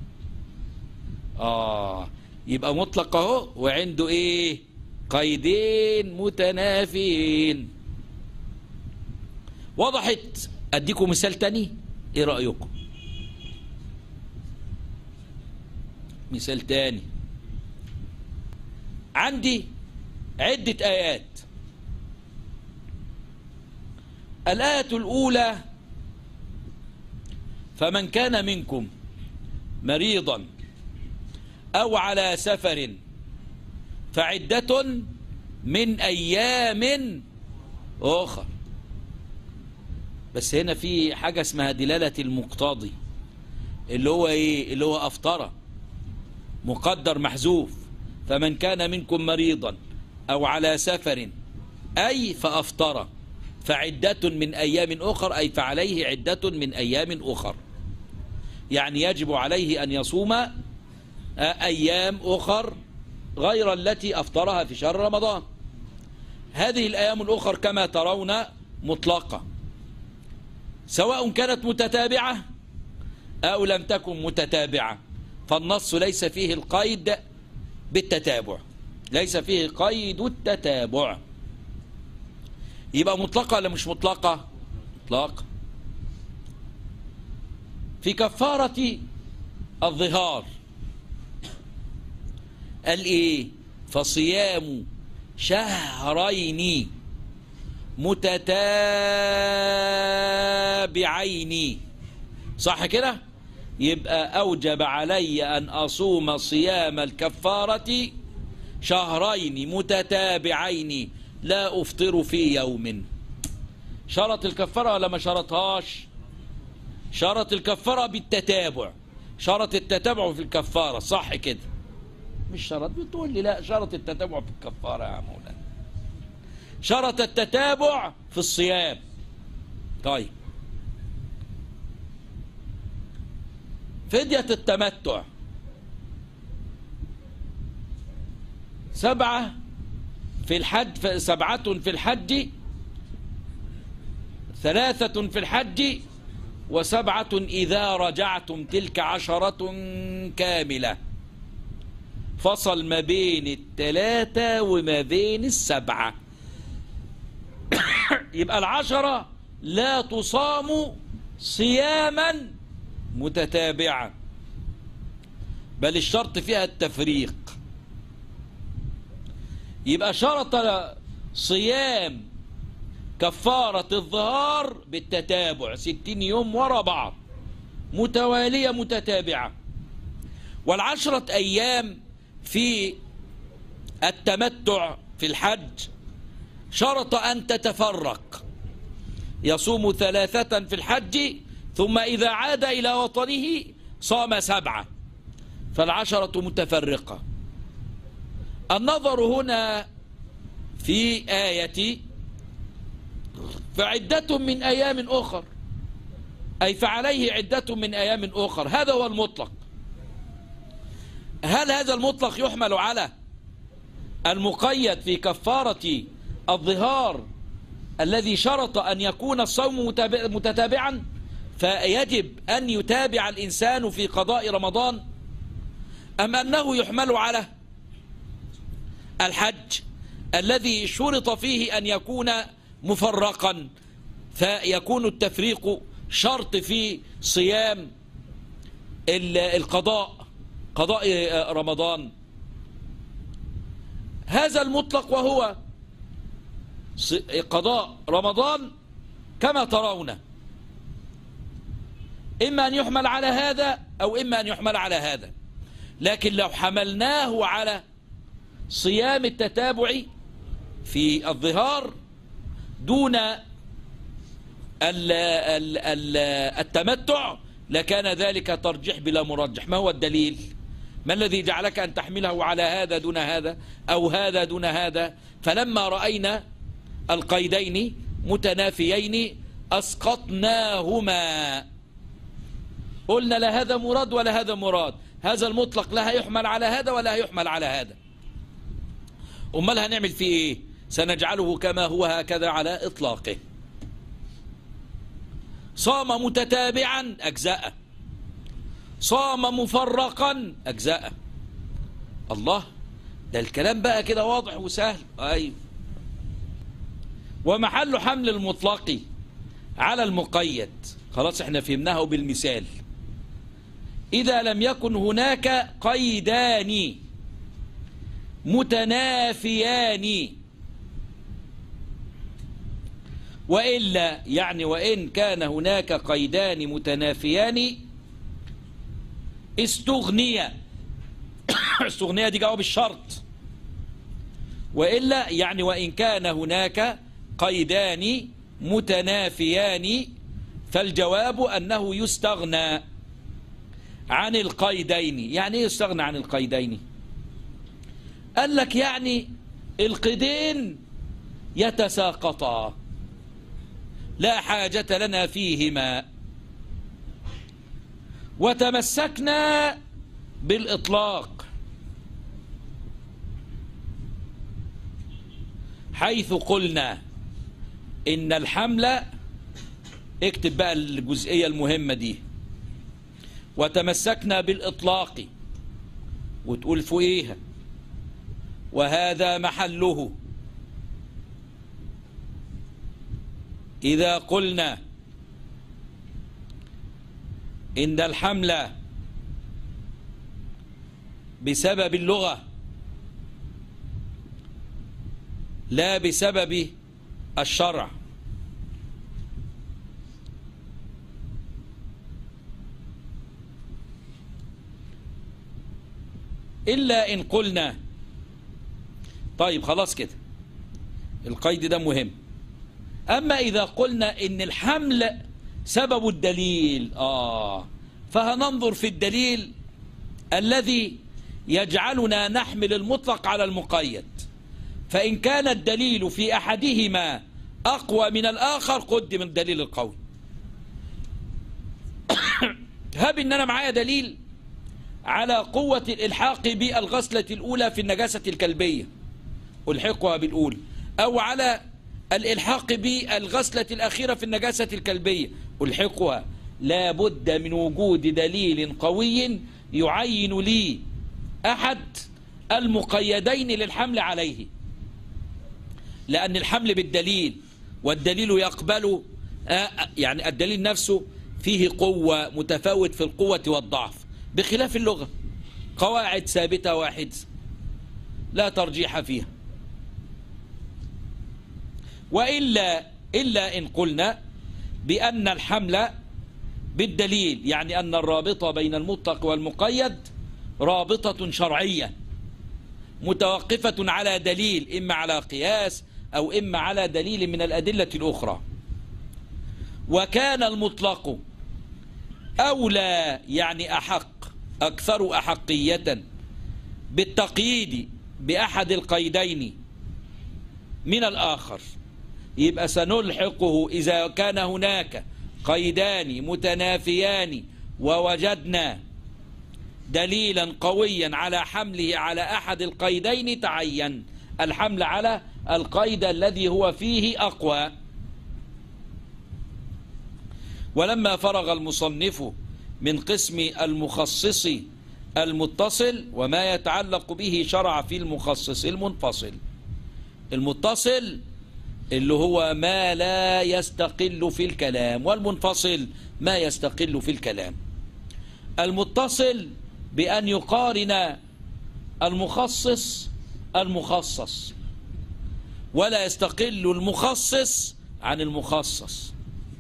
A: آه يبقى مطلق اهو، وعنده إيه؟ قيدين متنافين. وضحت؟ أديكم مثال تاني، إيه رأيكم؟ مثال تاني، عندي عدة آيات. الآية الأولى: فمن كان منكم مريضا أو على سفر فعدة من أيام أخر. بس هنا في حاجة اسمها دلالة المقتضي، اللي هو إيه؟ اللي هو أفطر، مقدر محذوف. فمن كان منكم مريضا أو على سفر أي فأفطر فعدة من أيام أخر، أي فعليه عدة من أيام أخر، يعني يجب عليه أن يصوم أيام أخر غير التي أفطرها في شهر رمضان. هذه الأيام الأخر كما ترون مطلقة، سواء كانت متتابعة أو لم تكن متتابعة، فالنص ليس فيه القيد بالتتابع، ليس فيه قيد التتابع. يبقى مطلقة ولا مش مطلقة؟ مطلقة. في كفارة الظهار قال إيه؟ فصيام شهرين متتابعين، صح كده؟ يبقى أوجب علي أن أصوم صيام الكفارة شهرين متتابعين لا أفطر في يوم. شرط الكفارة ولا ما شرطهاش؟ شرط الكفارة بالتتابع، شرط التتابع في الكفارة، صح كده؟ مش شرط، بتقول لي لا شرط التتابع في الكفارة يا مولانا، شرط التتابع في الصيام. طيب، فدية التمتع سبعة في الحج، سبعة في الحج، ثلاثة في الحج، وسبعة إذا رجعتم، تلك عشرة كاملة. فصل ما بين الثلاثة وما بين السبعة. يبقى العشرة لا تصام صياما متتابعا، بل الشرط فيها التفريق. يبقى شرط صيام كفارة الظهار بالتتابع، ستين يوم ورا بعض متوالية متتابعة. والعشرة أيام في التمتع في الحج شرط أن تتفرق، يصوم ثلاثة في الحج ثم إذا عاد إلى وطنه صام سبعة، فالعشرة متفرقة. النظر هنا في آية فعدة من أيام أخر، أي فعليه عدة من أيام أخر، هذا هو المطلق. هل هذا المطلق يحمل على المقيد في كفارة الظهار الذي شرط أن يكون الصوم متتابعا، فيجب أن يتابع الإنسان في قضاء رمضان، أم أنه يحمل على الحج الذي شرط فيه أن يكون مفرقا، فيكون التفريق شرط في صيام القضاء، قضاء رمضان؟ هذا المطلق وهو قضاء رمضان كما ترون، إما أن يحمل على هذا أو إما أن يحمل على هذا. لكن لو حملناه على صيام التتابع في الظهار دون التمتع لكان ذلك ترجيح بلا مرجح. ما هو الدليل؟ ما الذي جعلك أن تحمله على هذا دون هذا أو هذا دون هذا؟ فلما رأينا القيدين متنافيين أسقطناهما، قلنا لا هذا مراد ولا هذا مراد، هذا المطلق لا هيحمل على هذا ولا هيحمل على هذا. أمال هنعمل فيه إيه؟ سنجعله كما هو هكذا على إطلاقه. صام متتابعا أجزاء، صام مفرقا أجزاء. الله، ده الكلام بقى كده واضح وسهل. أيوه. ومحل حمل المطلق على المقيد، خلاص احنا فهمناه بالمثال. إذا لم يكن هناك قيدان متنافيان، وإلا يعني وإن كان هناك قيدان متنافيان استغني. استغنية دي جواب الشرط. وإلا يعني وإن كان هناك قيدان متنافيان فالجواب أنه يستغنى عن القيدين. يعني ايه يستغنى عن القيدين؟ قال لك يعني القيدين يتساقطا لا حاجة لنا فيهما، وتمسكنا بالإطلاق حيث قلنا إن الحمل، اكتب بقى الجزئية المهمة دي، وتمسكنا بالإطلاق وتقول فوقيها وهذا محله إذا قلنا إن الحمل بسبب اللغة لا بسبب الشرع، إلا إن قلنا. طيب خلاص كده القيد ده مهم. أما إذا قلنا إن الحمل سبب الدليل آه فهننظر في الدليل الذي يجعلنا نحمل المطلق على المقيد، فإن كان الدليل في أحدهما أقوى من الآخر قدم الدليل القوي. هب إن أنا معايا دليل على قوة الإلحاق بالغسلة الأولى في النجاسة الكلبية ألحقها بالأولى، أو على الإلحاق بالغسلة الأخيرة في النجاسة الكلبية ألحقها، لا بد من وجود دليل قوي يعين لي أحد المقيدين للحمل عليه، لأن الحمل بالدليل والدليل يقبل يعني الدليل نفسه فيه قوة، متفاوت في القوة والضعف، بخلاف اللغة قواعد ثابتة واحدة لا ترجيح فيها. وإلا إلا إن قلنا بأن الحمل بالدليل يعني أن الرابطة بين المطلق والمقيد رابطة شرعية متوقفة على دليل، إما على قياس أو إما على دليل من الأدلة الأخرى. وكان المطلق أولى يعني أحق، أكثر أحقية بالتقييد بأحد القيدين من الآخر، يبقى سنلحقه إذا كان هناك قيدان متنافيان ووجدنا دليلا قويا على حمله على أحد القيدين تعين الحمل على القيد الذي هو فيه أقوى. ولما فرغ المصنف من قسم المخصص المتصل وما يتعلق به شرع في المخصص المنفصل. المتصل اللي هو ما لا يستقل في الكلام، والمنفصل ما يستقل في الكلام. المتصل بأن يقارن المخصص المخصص، ولا يستقل المخصص عن المخصص.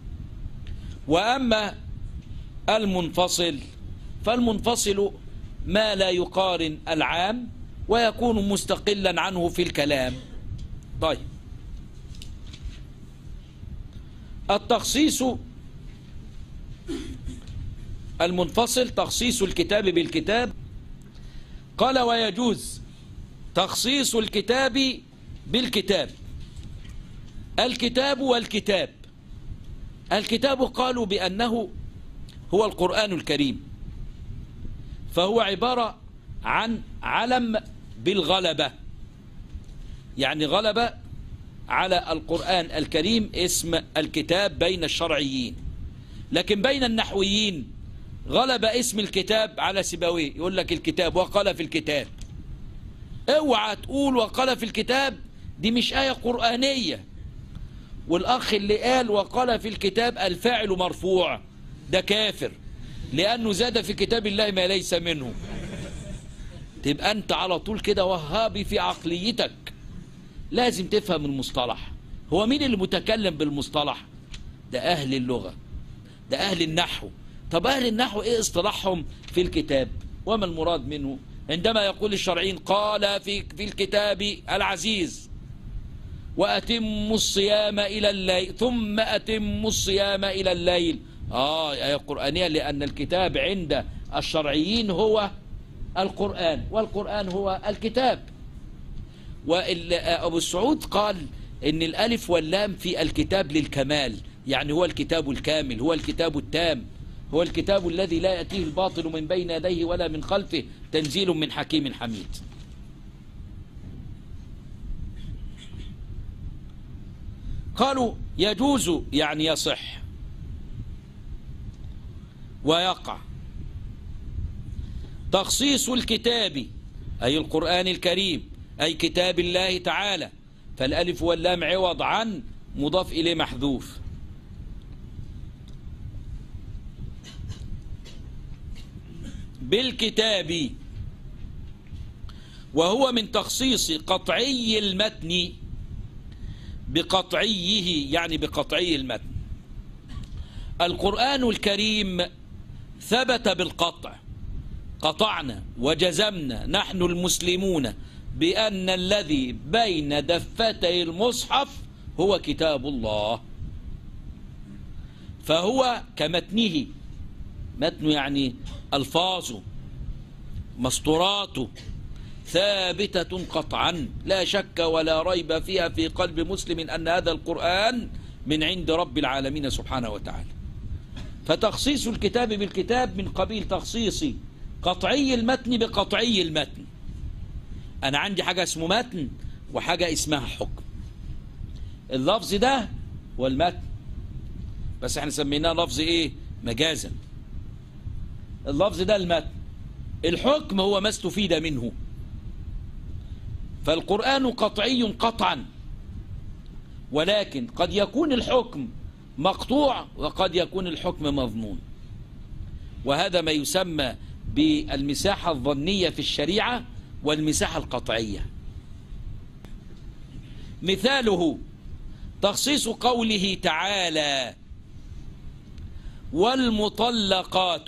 A: وأما المنفصل فالمنفصل ما لا يقارن العام ويكون مستقلا عنه في الكلام. طيب التخصيص المنفصل تخصيص الكتاب بالكتاب. قال ويجوز تخصيص الكتاب بالكتاب. الكتاب والكتاب، الكتاب قالوا بأنه هو القرآن الكريم، فهو عبارة عن علم بالغلبة، يعني غلبة على القرآن الكريم اسم الكتاب بين الشرعيين. لكن بين النحويين غلب اسم الكتاب على سيبويه، يقول لك الكتاب وقال في الكتاب. اوعى تقول وقال في الكتاب، دي مش آية قرآنية. والأخ اللي قال وقال في الكتاب الفاعل مرفوع ده كافر، لأنه زاد في كتاب الله ما ليس منه. تبقى أنت على طول كده وهابي في عقليتك. لازم تفهم المصطلح. هو مين اللي متكلم بالمصطلح؟ ده أهل اللغة، ده أهل النحو. طب أهل النحو إيه اصطلاحهم في الكتاب؟ وما المراد منه عندما يقول الشرعيين قال في في الكتاب العزيز وأتموا الصيام إلى الليل ثم أتموا الصيام إلى الليل؟ آه آية قرآنية، لأن الكتاب عند الشرعيين هو القرآن، والقرآن هو الكتاب. وأبو السعود قال إن الألف واللام في الكتاب للكمال، يعني هو الكتاب الكامل، هو الكتاب التام، هو الكتاب الذي لا يأتيه الباطل من بين يديه ولا من خلفه، تنزيل من حكيم حميد. قالوا يجوز يعني يصح ويقع تخصيص الكتاب أي القرآن الكريم أي كتاب الله تعالى، فالألف واللام عوض عن مضاف إليه محذوف، بالكتاب، وهو من تخصيص قطعي المتن بقطعيه، يعني بقطعي المتن. القرآن الكريم ثبت بالقطع، قطعنا وجزمنا نحن المسلمون بأن الذي بين دفتي المصحف هو كتاب الله، فهو كمتنه، متنه يعني ألفاظه مسطوراته ثابتة قطعا لا شك ولا ريب فيها في قلب مسلم أن هذا القرآن من عند رب العالمين سبحانه وتعالى. فتخصيص الكتاب بالكتاب من قبيل تخصيص قطعي المتن بقطعي المتن. أنا عندي حاجة اسمه متن وحاجة اسمها حكم. اللفظ ده والمتن، بس احنا سميناه لفظ ايه؟ مجازا. اللفظ ده المتن، الحكم هو ما استفيد منه. فالقرآن قطعي قطعا، ولكن قد يكون الحكم مقطوع وقد يكون الحكم مضمون، وهذا ما يسمى بالمساحة الظنية في الشريعة والمساحة القطعية. مثاله تخصيص قوله تعالى والمطلقات،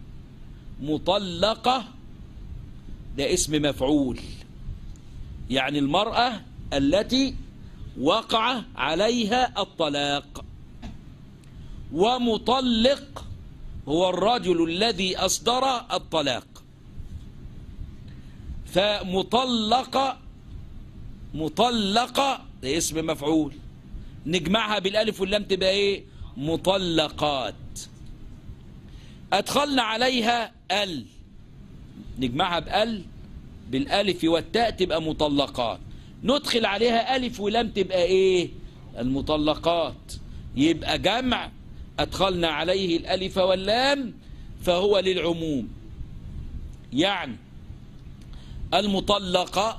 A: مطلقة ده اسم مفعول، يعني المرأة التي وقع عليها الطلاق، ومطلق هو الرجل الذي أصدر الطلاق. فمطلقة مطلقة ده اسم مفعول، نجمعها بالالف واللام تبقى ايه؟ مطلقات. أدخلنا عليها ال، نجمعها بال بالالف والتاء تبقى مطلقات، ندخل عليها الف ولام تبقى ايه؟ المطلقات. يبقى جمع أدخلنا عليه الالف واللام فهو للعموم، يعني المطلقة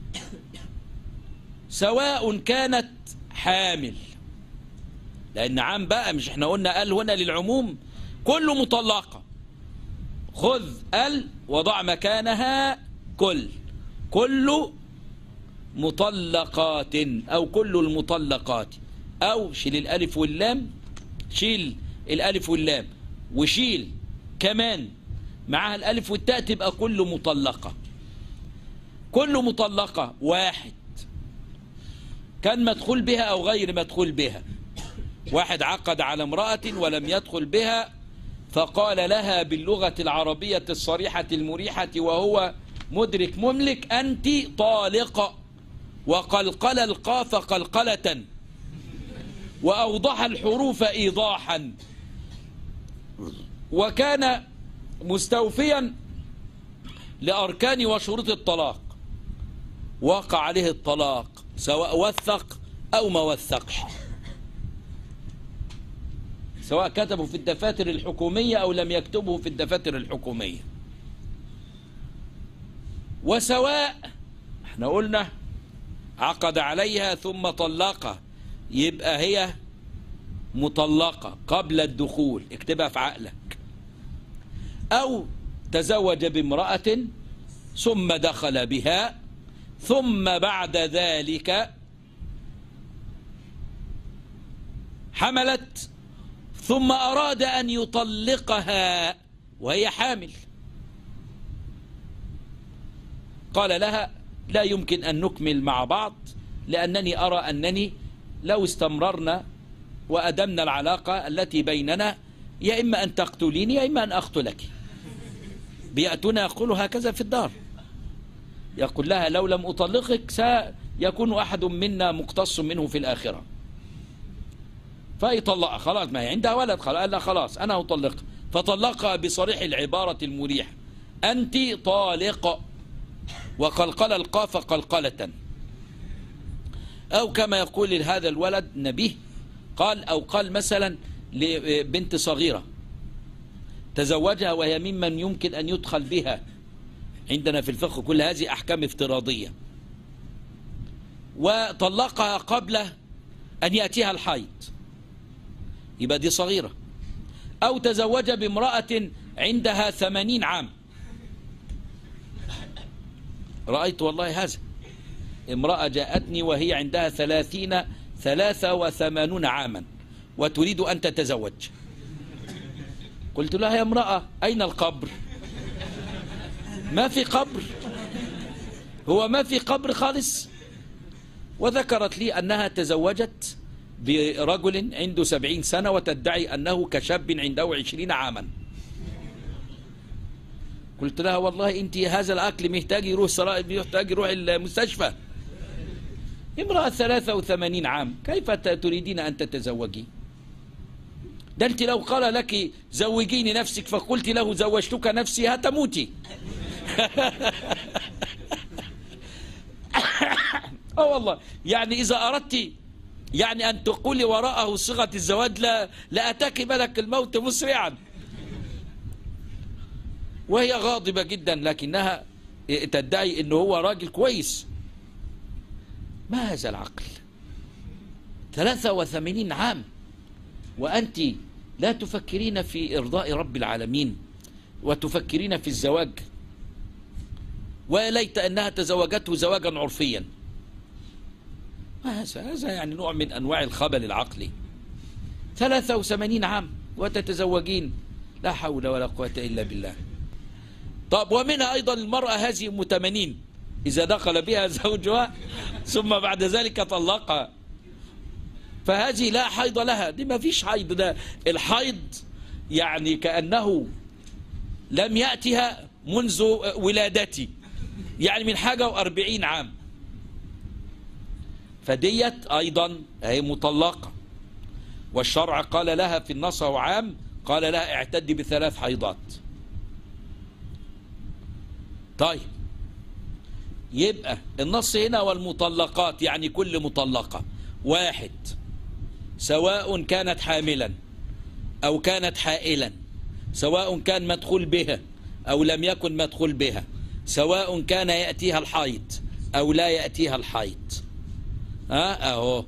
A: سواء كانت حامل، لأن عام بقى، مش احنا قلنا ال هنا للعموم، كل مطلقة خذ ال وضع مكانها كل، كل مطلقات أو كل المطلقات، أو شيل الألف واللام، شيل الألف واللام وشيل كمان معها الألف والتاء تبقى كل مطلقة. كل مطلقة واحد كان مدخول بها أو غير مدخول بها، واحد عقد على امرأة ولم يدخل بها فقال لها باللغة العربية الصريحة المريحة وهو مدرك مملك أنت طالقة، وقلقل القاف قلقلة وأوضح الحروف إيضاحا، وكان مستوفيا لأركان وشروط الطلاق، وقع عليه الطلاق سواء وثق أو ما وثقش، سواء كتبه في الدفاتر الحكومية أو لم يكتبه في الدفاتر الحكومية، وسواء احنا قلنا عقد عليها ثم طلقها يبقى هي مطلقة قبل الدخول، اكتبها في عقلك. أو تزوج بامرأة ثم دخل بها ثم بعد ذلك حملت ثم أراد أن يطلقها وهي حامل، قال لها لا يمكن أن نكمل مع بعض لأنني أرى أنني لو استمررنا وأدمنا العلاقة التي بيننا يا إما أن تقتليني يا إما أن أقتلك. بيأتون يقول هكذا في الدار، يقول لها لو لم أطلقك سيكون أحد منا مقتص منه في الآخرة، فيطلقها خلاص، ما هي عندها ولد، قال لا خلاص أنا أطلقها، فطلقها بصريح العبارة المريحة أنت طالق، وقلقل القاف قلقلة. أو كما يقول هذا الولد نبيه، قال أو قال مثلا لبنت صغيرة تزوجها وهي ممن يمكن أن يدخل بها، عندنا في الفقه كل هذه أحكام افتراضية، وطلقها قبل أن يأتيها الحيض، يبقى دي صغيرة. أو تزوج بامرأة عندها ثمانين عام، رأيت والله هذا، امرأة جاءتني وهي عندها ثلاثين ثلاثة وثمانون عاما وتريد أن تتزوج، قلت لها يا امرأة أين القبر؟ ما في قبر، هو ما في قبر خالص. وذكرت لي أنها تزوجت برجل عنده سبعين سنة وتدعي أنه كشاب عنده عشرين عاما. قلت لها والله أنت هذا الأكل محتاج يروح محتاج يروح المستشفى. امرأة ثلاثة وثمانين عام كيف تريدين أن تتزوجي؟ ده أنت لو قال لك زوجيني نفسك فقلت له زوجتك نفسي هتموتي. اه والله، يعني إذا أردت يعني أن تقولي وراءه صيغة الزواج لا لأتاك ملك الموت مسرعا. وهي غاضبة جدا لكنها تدعي أنه هو راجل كويس. ما هذا العقل؟ ثلاثة وثمانين عام وأنت لا تفكرين في إرضاء رب العالمين وتفكرين في الزواج، وليت أنها تزوجته زواجا عرفيا. هذا هذا يعني نوع من أنواع الخبل العقلي. ثلاثة وثمانين عام وتتزوجين، لا حول ولا قوة إلا بالله. طب ومنها أيضا المرأة هذه أم ثمانين إذا دخل بها زوجها ثم بعد ذلك طلقها، فهذه لا حيض لها، دي ما فيش حيض، ده الحيض يعني كأنه لم يأتها منذ ولادتي، يعني من حاجة وأربعين عام. فديت أيضا هي مطلقة، والشرع قال لها في النص عام، قال لها اعتدي بثلاث حيضات. طيب يبقى النص هنا والمطلقات يعني كل مطلقة واحد، سواء كانت حاملا أو كانت حائلا، سواء كان مدخول بها أو لم يكن مدخول بها، سواء كان يأتيها الحيض أو لا يأتيها الحيض. ها أهو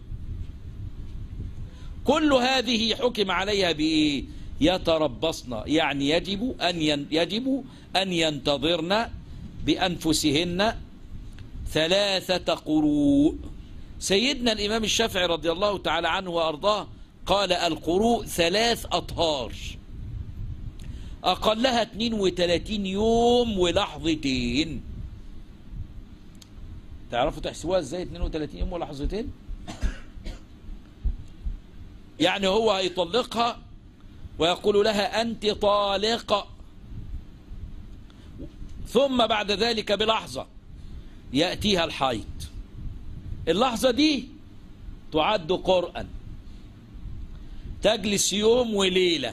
A: كل هذه حكم عليها بإيه؟ يتربصن، يعني يجب أن يجب أن ينتظرن بأنفسهن ثلاثة قروء. سيدنا الإمام الشافعي رضي الله تعالى عنه وأرضاه قال القروء ثلاث أطهار، أقلها اثنين وثلاثين يوم ولحظتين. تعرفوا تحسبوها ازاي اثنين وثلاثين يوم ولحظتين؟ يعني هو هيطلقها ويقول لها أنت طالقة، ثم بعد ذلك بلحظة يأتيها الحيض. اللحظة دي تعد قرآن، تجلس يوم وليلة.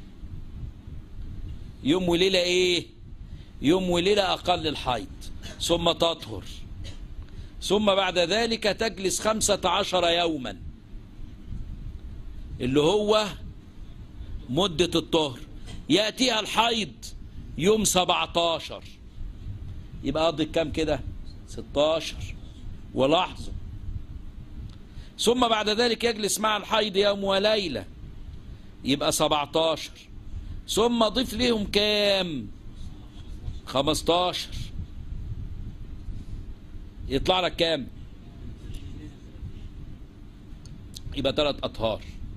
A: يوم وليلة ايه؟ يوم وليلة أقل الحيض، ثم تطهر، ثم بعد ذلك تجلس خمسة عشر يوما اللي هو مدة الطهر. يأتيها الحيض يوم سبعة عشر، يبقى قضي كام كده؟ ستة عشر ولحظة. ثم بعد ذلك يجلس مع الحيض يوم وليلة، يبقى سبعة عشر. ثم ضيف ليهم كام؟ خمستاشر، يطلع لك كام؟ يبقى ثلاث أطهار.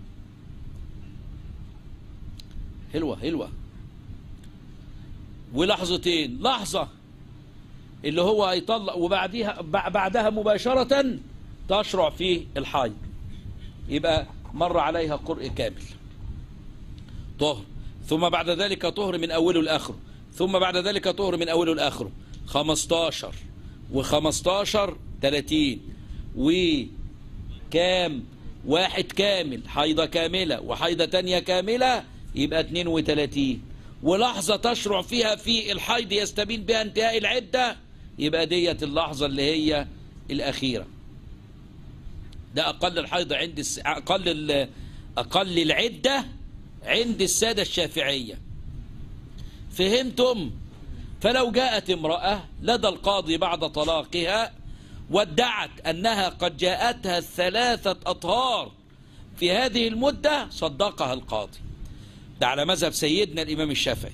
A: حلوة حلوة. ولحظتين، لحظة اللي هو هيطلق وبعديها بعدها مباشرة تشرع فيه الحيض، يبقى مر عليها قرء كامل طهر، ثم بعد ذلك طهر من أوله لآخره، ثم بعد ذلك طهر من أوله لآخره. خمستاشر وخمستاشر تلاتين، وكام؟ واحد كامل، حيضة كاملة وحيضة تانية كاملة، يبقى اتنين وتلاتين. ولحظة تشرع فيها في الحيض يستبين بها انتهاء العدة، يبقى ديت اللحظة اللي هي الأخيرة. ده أقل الحيض عند الس... أقل ال... أقل العدة عند السادة الشافعية. فهمتم؟ فلو جاءت امرأة لدى القاضي بعد طلاقها وادعت أنها قد جاءتها الثلاثة أطهار في هذه المدة، صدقها القاضي. ده على مذهب سيدنا الإمام الشافعي.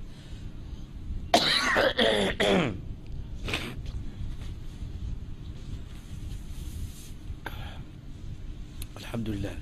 A: الحمد لله.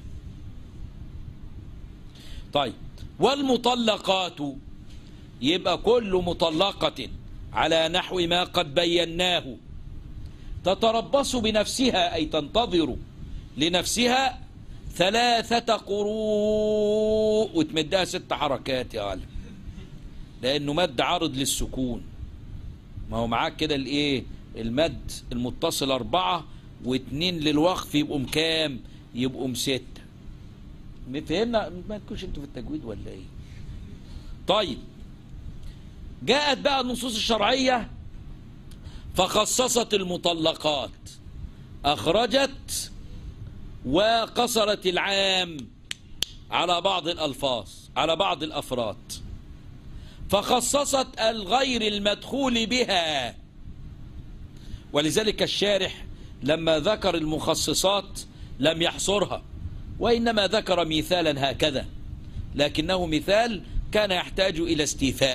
A: طيب، والمطلقات يبقى كل مطلقة على نحو ما قد بيناه تتربص بنفسها، أي تنتظر لنفسها ثلاثة قروء، وتمدها ست حركات يا غالب، لأنه مد عارض للسكون. ما هو معاك كده الايه؟ المد المتصل أربعة واثنين للوقف، يبقوا مكام؟ يبقوا ستة. فهمنا؟ ما تكونش انتوا في التجويد ولا ايه؟ طيب، جاءت بقى النصوص الشرعية فخصصت المطلقات، أخرجت وقصرت العام على بعض الألفاظ، على بعض الأفراد، فخصصت الغير المدخول بها. ولذلك الشارح لما ذكر المخصصات لم يحصرها، وإنما ذكر مثالا هكذا، لكنه مثال كان يحتاج إلى استيفاء.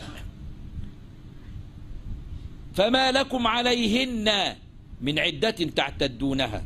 A: فما لكم عليهن من عدة تعتدونها،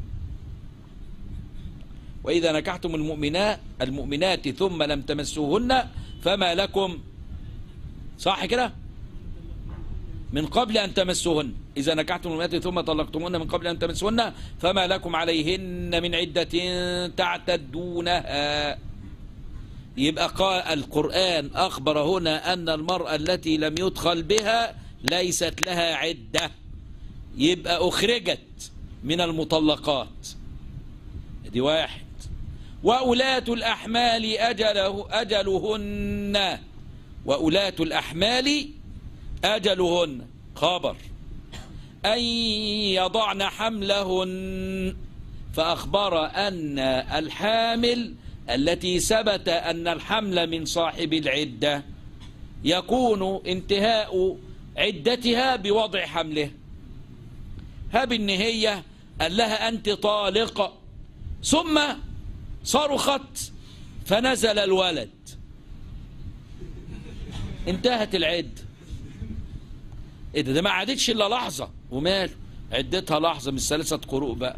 A: وإذا نكحتم المؤمنات المؤمنات ثم لم تمسوهن فما لكم، صح كده؟ من قبل أن تمسوهن، إذا نكحتم المؤمنات ثم طلقتموهن من قبل أن تمسوهن فما لكم عليهن من عدة تعتدونها. يبقى قال القرآن أخبر هنا أن المرأة التي لم يدخل بها ليست لها عدة، يبقى أخرجت من المطلقات. دي واحد. وأولاة الأحمال أجله أجلهن، وأولاة الأحمال أجلهن خبر أن يضعن حملهن، فأخبر أن الحامل التي ثبت أن الحمل من صاحب العدة يكون انتهاء عدتها بوضع حمله. هب إن هي قال لها أنت طالقة، ثم صرخت فنزل الولد، انتهت العدة. ايه ده؟ ده ما عادتش الا لحظة، وماله؟ عدتها لحظة مش ثلاثة قروء بقى.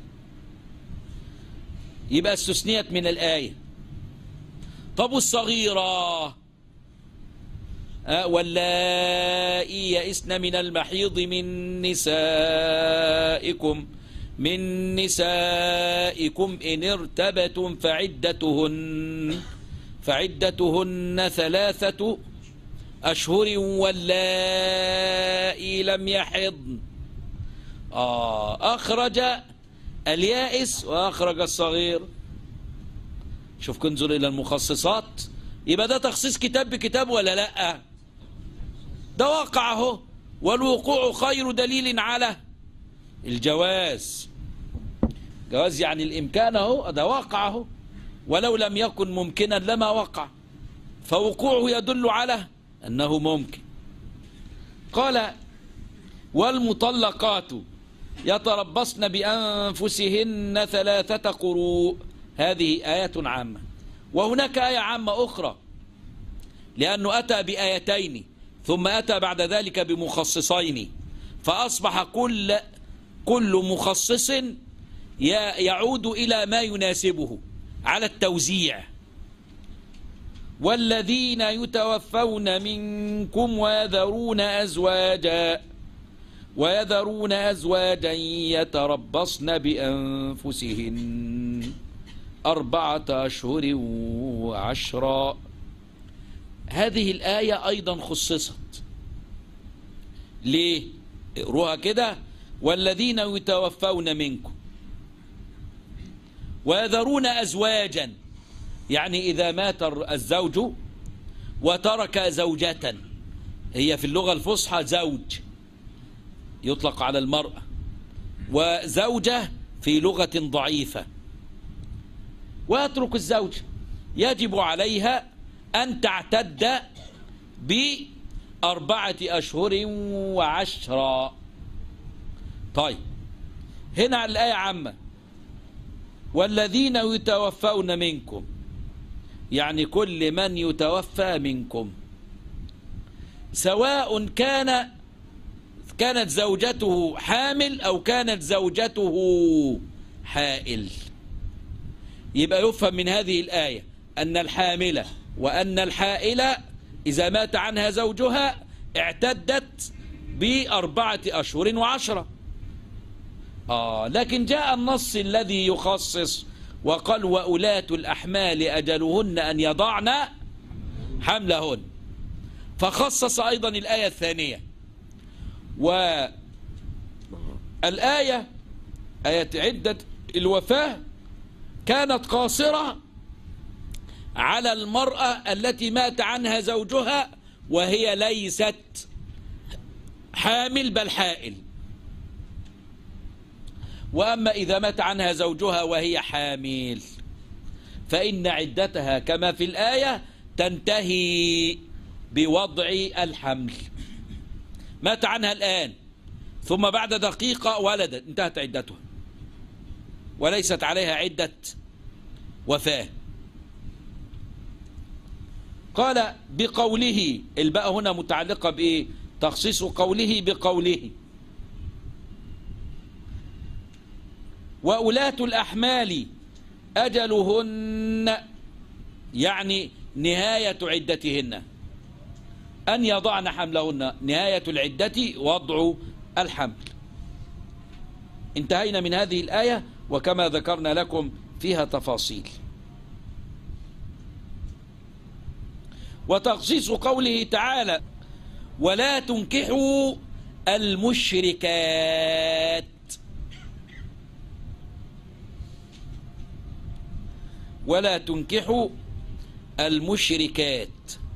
A: يبقى استثنيت من الآية. طب والصغيرة؟ أه واللائي يئسن من المحيض من نسائكم من نسائكم إن ارتبتم فعدتهن فعدتهن ثلاثة أشهر واللائي لم يحضن. آه أخرج اليائس وأخرج الصغير. شوف كنزل إلى المخصصات، يبقى ده تخصيص كتاب بكتاب ولا لأ؟ ده واقع اهو، والوقوع خير دليل على الجواز. جواز يعني الإمكان اهو، ده واقع اهو، ولو لم يكن ممكنا لما وقع، فوقوعه يدل على أنه ممكن. قال والمطلقات يتربصن بأنفسهن ثلاثة قروء، هذه آية عامة. وهناك آية عامة أخرى لأنه أتى بآيتين ثم أتى بعد ذلك بمخصصين، فأصبح كل كل مخصص يعود إلى ما يناسبه على التوزيع. والذين يتوفون منكم ويذرون أزواجا ويذرون أزواجا يتربصن بأنفسهن أربعة أشهر وعشرا. هذه الآية أيضا خصصت. ليه؟ اقروها كده: والذين يتوفون منكم ويذرون أزواجا، يعني إذا مات الزوج وترك زوجة، هي في اللغة الفصحى زوج يطلق على المرأة، وزوجة في لغة ضعيفة، ويترك الزوج، يجب عليها أن تعتد بأربعة أشهر وعشرة. طيب هنا الآية عامة: والذين يتوفون منكم، يعني كل من يتوفى منكم، سواء كان كانت زوجته حامل أو كانت زوجته حائل. يبقى يفهم من هذه الآية أن الحاملة وأن الحائلة إذا مات عنها زوجها اعتدت بأربعة أشهر وعشرة. آه لكن جاء النص الذي يخصص وقال: وأولاة الأحمال أجلهن أن يضعن حملهن، فخصص أيضا الآية الثانية. والآية آية عدة الوفاة كانت قاصرة على المرأة التي مات عنها زوجها وهي ليست حامل بل حائل. وأما إذا مات عنها زوجها وهي حامل فإن عدتها كما في الآية تنتهي بوضع الحمل. مات عنها الآن ثم بعد دقيقة ولدت، انتهت عدتها وليست عليها عدة وفاة. قال بقوله، الباء هنا متعلقة بإيه؟ تخصيص قوله بقوله: وأولاة الأحمال أجلهن، يعني نهاية عدتهن أن يضعن حملهن، نهاية العدة وضع الحمل. انتهينا من هذه الآية، وكما ذكرنا لكم فيها تفاصيل. وتخصيص قوله تعالى: ولا تنكحوا المشركات، ولا تنكحوا المشركات.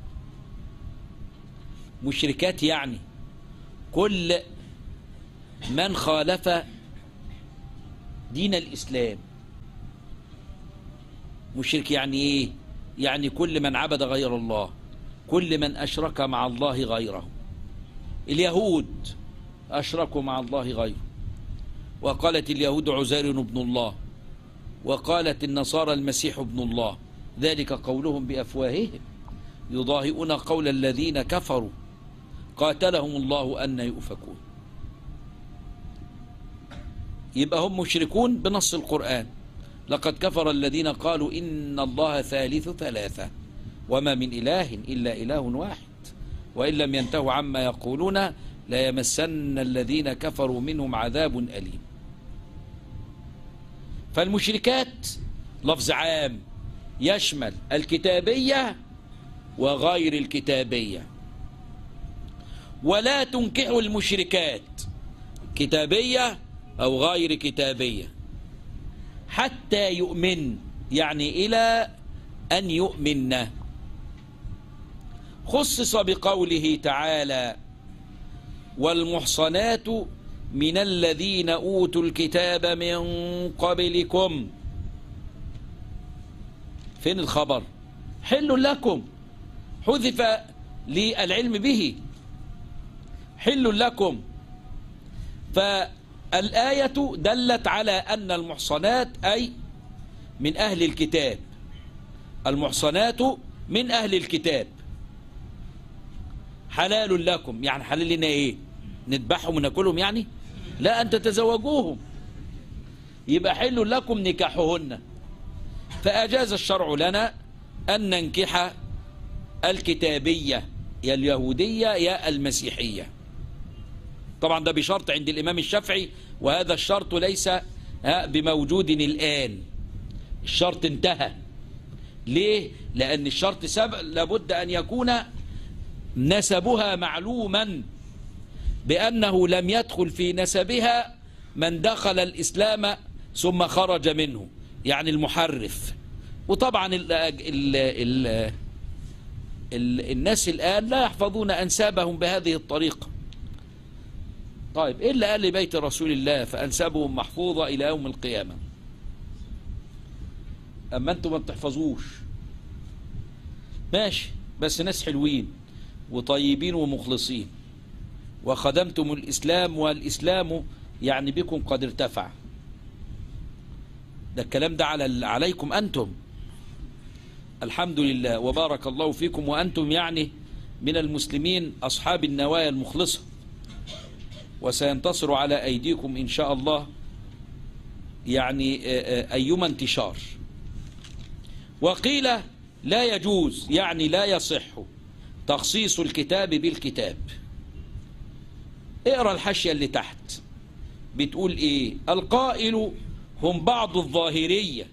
A: مشركات يعني كل من خالف دين الإسلام. مشرك يعني إيه؟ يعني كل من عبد غير الله، كل من أشرك مع الله غيره. اليهود أشركوا مع الله غيره، وقالت اليهود عزير ابن الله، وقالت النصارى المسيح ابن الله، ذلك قولهم بأفواههم يضاهئون قول الذين كفروا قاتلهم الله أن يؤفكون. يبقى هم مشركون بنص القرآن: لقد كفر الذين قالوا إن الله ثالث ثلاثة وما من إله إلا إله واحد وإن لم ينتهوا عما يقولون ليمسن الذين كفروا منهم عذاب أليم. فالمشركات لفظ عام يشمل الكتابية وغير الكتابية. ولا تنكحوا المشركات كتابية أو غير كتابية حتى يؤمن، يعني إلى أن يؤمن. خصص بقوله تعالى: والمحصنات من الذين أوتوا الكتاب من قبلكم. فين الخبر؟ حل لكم، حذف للعلم به، حل لكم. فالآية دلت على أن المحصنات أي من أهل الكتاب، المحصنات من أهل الكتاب. حلال لكم، يعني حلال لنا ايه؟ نذبحهم وناكلهم يعني؟ لا، أن تتزوجوهم، يبقى حل لكم نكاحهن. فأجاز الشرع لنا أن ننكح الكتابية يا اليهودية يا المسيحية. طبعا ده بشرط عند الإمام الشافعي، وهذا الشرط ليس بموجود الآن، الشرط انتهى. ليه؟ لأن الشرط سبق لابد أن يكون نسبها معلوما بأنه لم يدخل في نسبها من دخل الإسلام ثم خرج منه، يعني المحرف. وطبعا ال ال ال ال الناس الآن لا يحفظون أنسابهم بهذه الطريقة. طيب إيه اللي قال لبيت رسول الله فأنسابهم محفوظة إلى يوم القيامة؟ أما أنتم ما بتحفظوش ماشي، بس ناس حلوين وطيبين ومخلصين، وخدمتم الإسلام والإسلام يعني بكم قد ارتفع. ده الكلام ده على عليكم أنتم، الحمد لله وبارك الله فيكم، وأنتم يعني من المسلمين أصحاب النوايا المخلصة، وسينتصر على أيديكم إن شاء الله يعني أيما انتشار. وقيل لا يجوز، يعني لا يصح تخصيص الكتاب بالكتاب. اقرأ الحاشية اللي تحت بتقول ايه؟ القائل هم بعض الظاهرية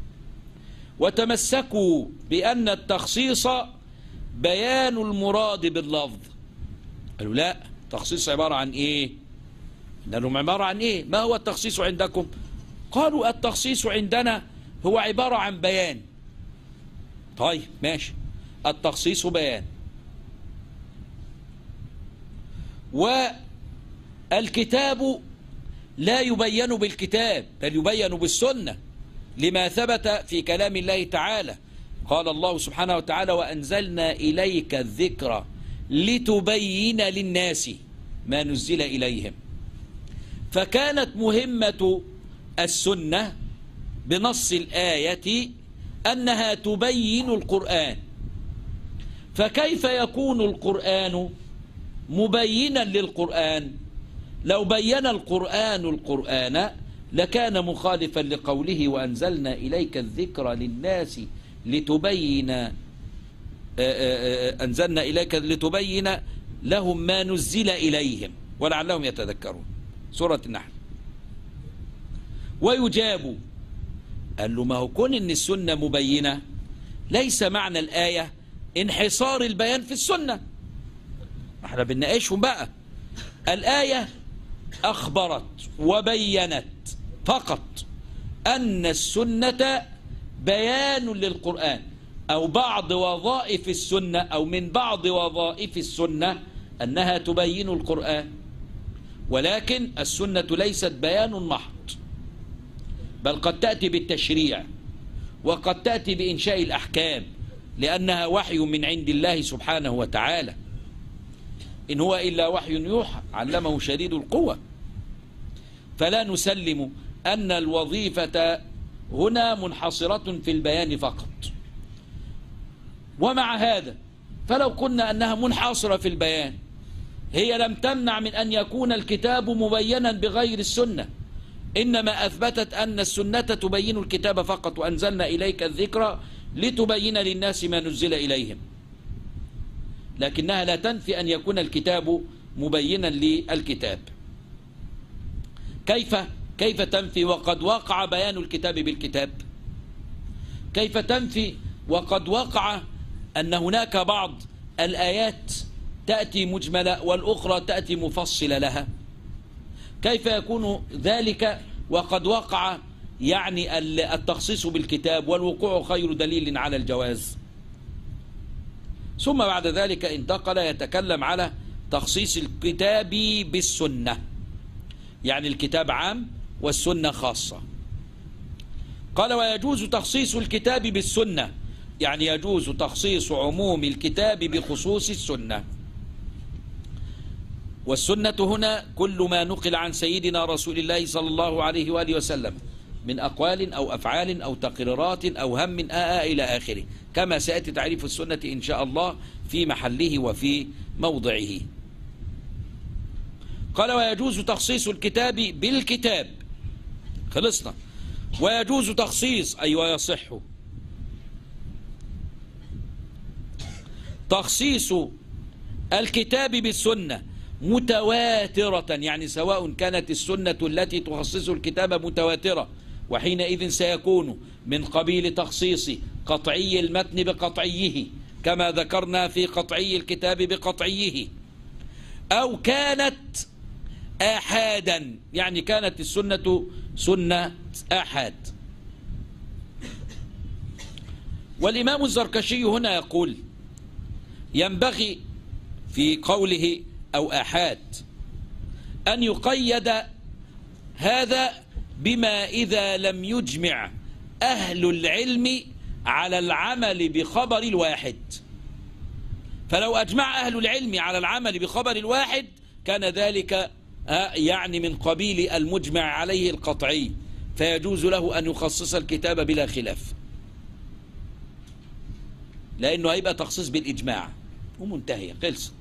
A: وتمسكوا بأن التخصيص بيان المراد باللفظ. قالوا لا، التخصيص عبارة عن ايه؟ لهم عبارة عن ايه؟ ما هو التخصيص عندكم؟ قالوا التخصيص عندنا هو عبارة عن بيان. طيب ماشي، التخصيص بيان، والكتاب لا يبين بالكتاب بل يبين بالسنة، لما ثبت في كلام الله تعالى. قال الله سبحانه وتعالى وأنزلنا إليك الذكر لتبين للناس ما نزل إليهم. فكانت مهمة السنة بنص الآية أنها تبين القرآن، فكيف يكون القرآن مبينا للقرآن؟ لو بين القرآن القرآن لكان مخالفا لقوله وأنزلنا إليك الذكر للناس لتبين أنزلنا إليك لتبين لهم ما نزل إليهم ولعلهم يتذكرون، سورة النحل. ويجاب، قال له ما هو كون إن السنة مبينة ليس معنى الآية انحصار البيان في السنة. احنا بنناقشهم بقى. الآية أخبرت وبينت فقط أن السنة بيان للقرآن، أو بعض وظائف السنة، أو من بعض وظائف السنة أنها تبين القرآن، ولكن السنة ليست بيان محض، بل قد تأتي بالتشريع وقد تأتي بإنشاء الأحكام، لأنها وحي من عند الله سبحانه وتعالى. إن هو إلا وحي يوحى علمه شديد القوة. فلا نسلم أن الوظيفة هنا منحصرة في البيان فقط. ومع هذا فلو قلنا أنها منحصرة في البيان، هي لم تمنع من أن يكون الكتاب مبينا بغير السنة، إنما أثبتت أن السنة تبين الكتاب فقط، وأنزلنا إليك الذكر لتبين للناس ما نزل إليهم، لكنها لا تنفي أن يكون الكتاب مبينا للكتاب. كيف كيف تنفي وقد وقع بيان الكتاب بالكتاب؟ كيف تنفي وقد وقع أن هناك بعض الآيات تأتي مجملة والأخرى تأتي مفصلة لها؟ كيف يكون ذلك وقد وقع يعني التخصيص بالكتاب والوقوع خير دليل على الجواز؟ ثم بعد ذلك انتقل يتكلم على تخصيص الكتاب بالسنة، يعني الكتاب عام والسنة خاصة. قال ويجوز تخصيص الكتاب بالسنة، يعني يجوز تخصيص عموم الكتاب بخصوص السنة. والسنة هنا كل ما نقل عن سيدنا رسول الله صلى الله عليه وآله وسلم من أقوال أو أفعال أو تقريرات أو هم آآ إلى آخره، كما سيأتي تعريف السنة إن شاء الله في محله وفي موضعه. قال ويجوز تخصيص الكتاب بالكتاب، خلصنا. ويجوز تخصيص أي أيوة ويصح تخصيص الكتاب بالسنة متواترة، يعني سواء كانت السنة التي تخصص الكتاب متواترة، وحينئذ سيكون من قبيل تخصيص قطعي المتن بقطعيه كما ذكرنا في قطعي الكتاب بقطعيه، أو كانت آحادا، يعني كانت السنة سنة آحاد. والإمام الزركشي هنا يقول ينبغي في قوله أو آحاد أن يقيد هذا بما إذا لم يجمع أهل العلم على العمل بخبر الواحد. فلو أجمع أهل العلم على العمل بخبر الواحد كان ذلك يعني من قبيل المجمع عليه القطعي، فيجوز له أن يخصص الكتاب بلا خلاف، لأنه هيبقى تخصيص بالإجماع ومنتهية خلصت.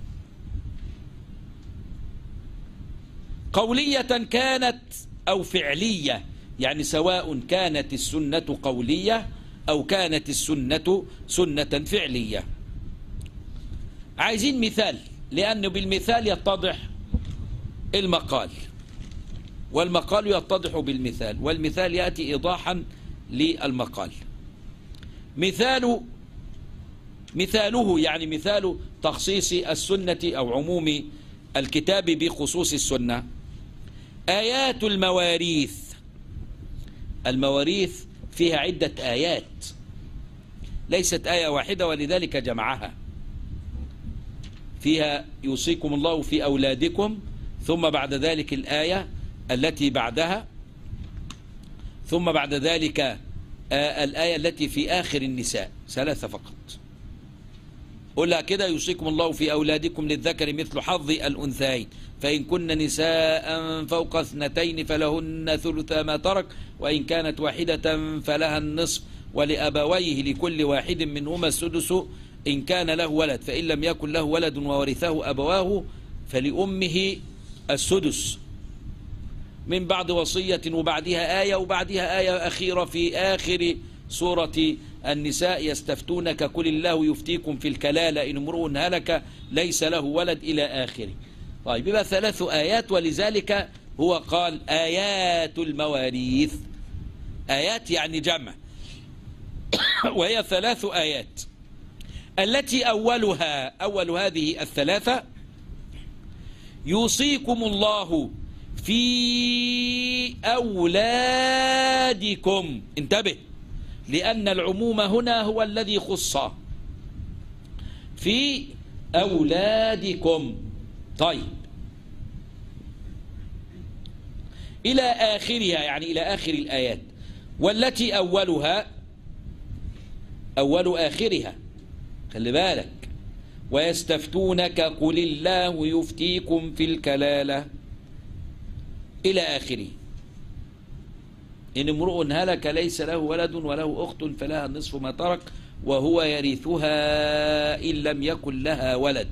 A: قولية كانت أو فعلية، يعني سواء كانت السنة قولية أو كانت السنة سنة فعلية. عايزين مثال، لأنه بالمثال يتضح المقال، والمقال يتضح بالمثال، والمثال يأتي إيضاحا للمقال. مثال مثاله يعني مثال تخصيص السنة أو عموم الكتاب بخصوص السنة آيات المواريث. المواريث فيها عدة آيات، ليست آية واحدة، ولذلك جمعها. فيها يوصيكم الله في أولادكم، ثم بعد ذلك الآية التي بعدها، ثم بعد ذلك آه الآية التي في آخر النساء، ثلاثة فقط. قلها كده: يوصيكم الله في أولادكم للذكر مثل حظ الأنثيين، فإن كن نساء فوق اثنتين فلهن ثلث ما ترك، وإن كانت واحدة فلها النصف، ولأبويه لكل واحد منهما السدس إن كان له ولد، فإن لم يكن له ولد وورثه أبواه فلأمه السدس، من بعد وصية. وبعدها آية، وبعدها آية أخيرة في آخر سورة النساء: يستفتونك قل الله يفتيكم في الكلالة إن امرؤ هلك ليس له ولد، إلى آخره. طيب، يبقى ثلاث آيات، ولذلك هو قال آيات المواريث. آيات يعني جمع، وهي ثلاث آيات، التي أولها أول هذه الثلاثة: يوصيكم الله في أولادكم. انتبه، لأن العموم هنا هو الذي خص، في أولادكم. طيب، إلى آخرها، يعني إلى آخر الآيات. والتي أولها أول آخرها، خلي بالك: ويستفتونك قل الله يفتيكم في الكلالة، إلى آخره. إن امرؤ هلك ليس له ولد وله أخت فلها النصف ما ترك وهو يرثها إن لم يكن لها ولد.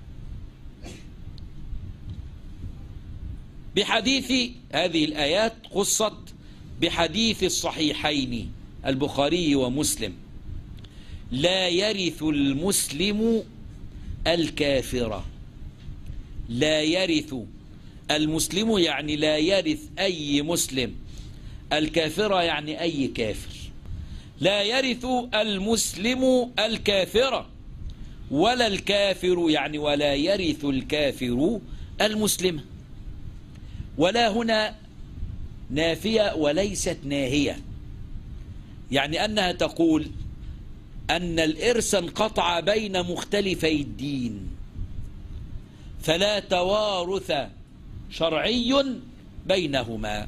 A: بحديث هذه الآيات خصت بحديث الصحيحين البخاري ومسلم: لا يرث المسلم الكافر. لا يرث المسلم يعني لا يرث أي مسلم، الكافر يعني أي كافر. لا يرث المسلم الكافر، ولا الكافر يعني ولا يرث الكافر المسلم. ولا هنا نافية وليست ناهية، يعني أنها تقول أن الإرث انقطع بين مختلفي الدين، فلا توارث شرعي بينهما.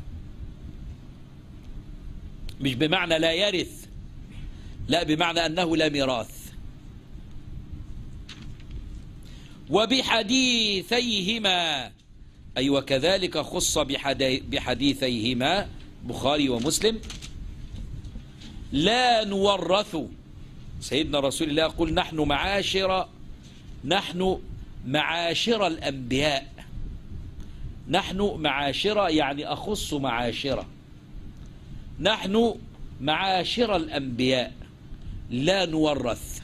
A: مش بمعنى لا يرث، لا، بمعنى أنه لا ميراث. وبحديثيهما، أي وكذلك خص بحديثيهما بخاري ومسلم: لا نورث. سيدنا رسول الله يقول: نحن معاشر نحن معاشر الأنبياء. نحن معاشر يعني أخص معاشر، نحن معاشر الأنبياء لا نورث،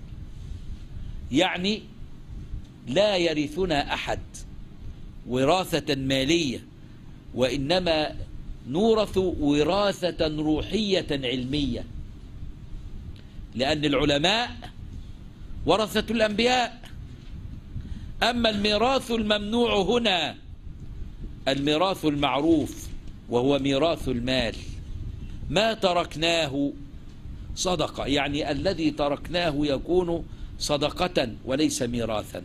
A: يعني لا يرثنا أحد وراثة مالية، وإنما نورث وراثة روحية علمية، لأن العلماء ورثة الأنبياء. أما الميراث الممنوع هنا الميراث المعروف، وهو ميراث المال. ما تركناه صدقة، يعني الذي تركناه يكون صدقة وليس ميراثا.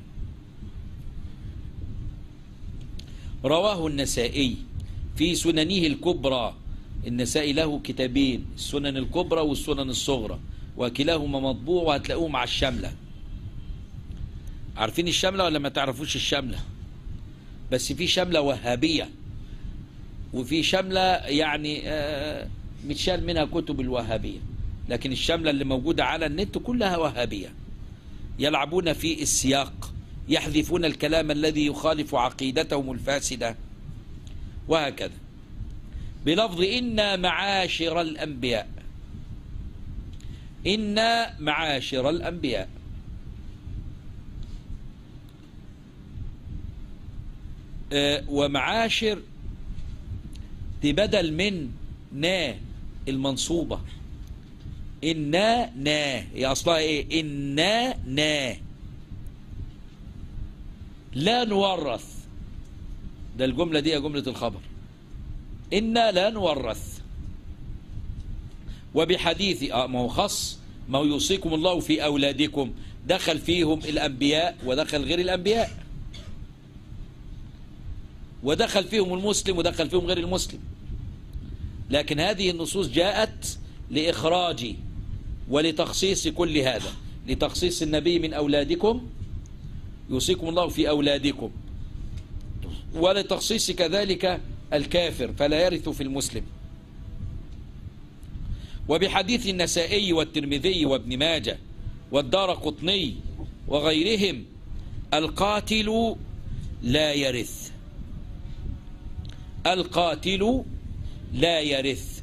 A: رواه النسائي في سننه الكبرى. النسائي له كتابين، السنن الكبرى والسنن الصغرى، وكلاهما مطبوع وهتلاقوه مع الشملة. عارفين الشملة ولا ما تعرفوش الشملة؟ بس في شملة وهابية، وفي شملة يعني آه متشال منها كتب الوهابية، لكن الشملة اللي موجودة على النت كلها وهابية، يلعبون في السياق، يحذفون الكلام الذي يخالف عقيدتهم الفاسدة، وهكذا، بلفظ إنا معاشر الأنبياء، إنا معاشر الأنبياء. أه ومعاشر دي بدل من نا المنصوبة. إنا نا هي أصلها إيه؟ إنا نا لا نورث. ده الجملة دي جملة الخبر، إنا لا نورث. وبحديث آه ما هو خص، ما هو يوصيكم الله في أولادكم، دخل فيهم الأنبياء ودخل غير الأنبياء، ودخل فيهم المسلم ودخل فيهم غير المسلم. لكن هذه النصوص جاءت لإخراج ولتخصيص كل هذا، لتخصيص النبي من أولادكم، يوصيكم الله في أولادكم، ولتخصيص كذلك الكافر فلا يرث في المسلم. وبحديث النسائي والترمذي وابن ماجه والدارقطني وغيرهم القاتل لا يرث، القاتل لا يرث.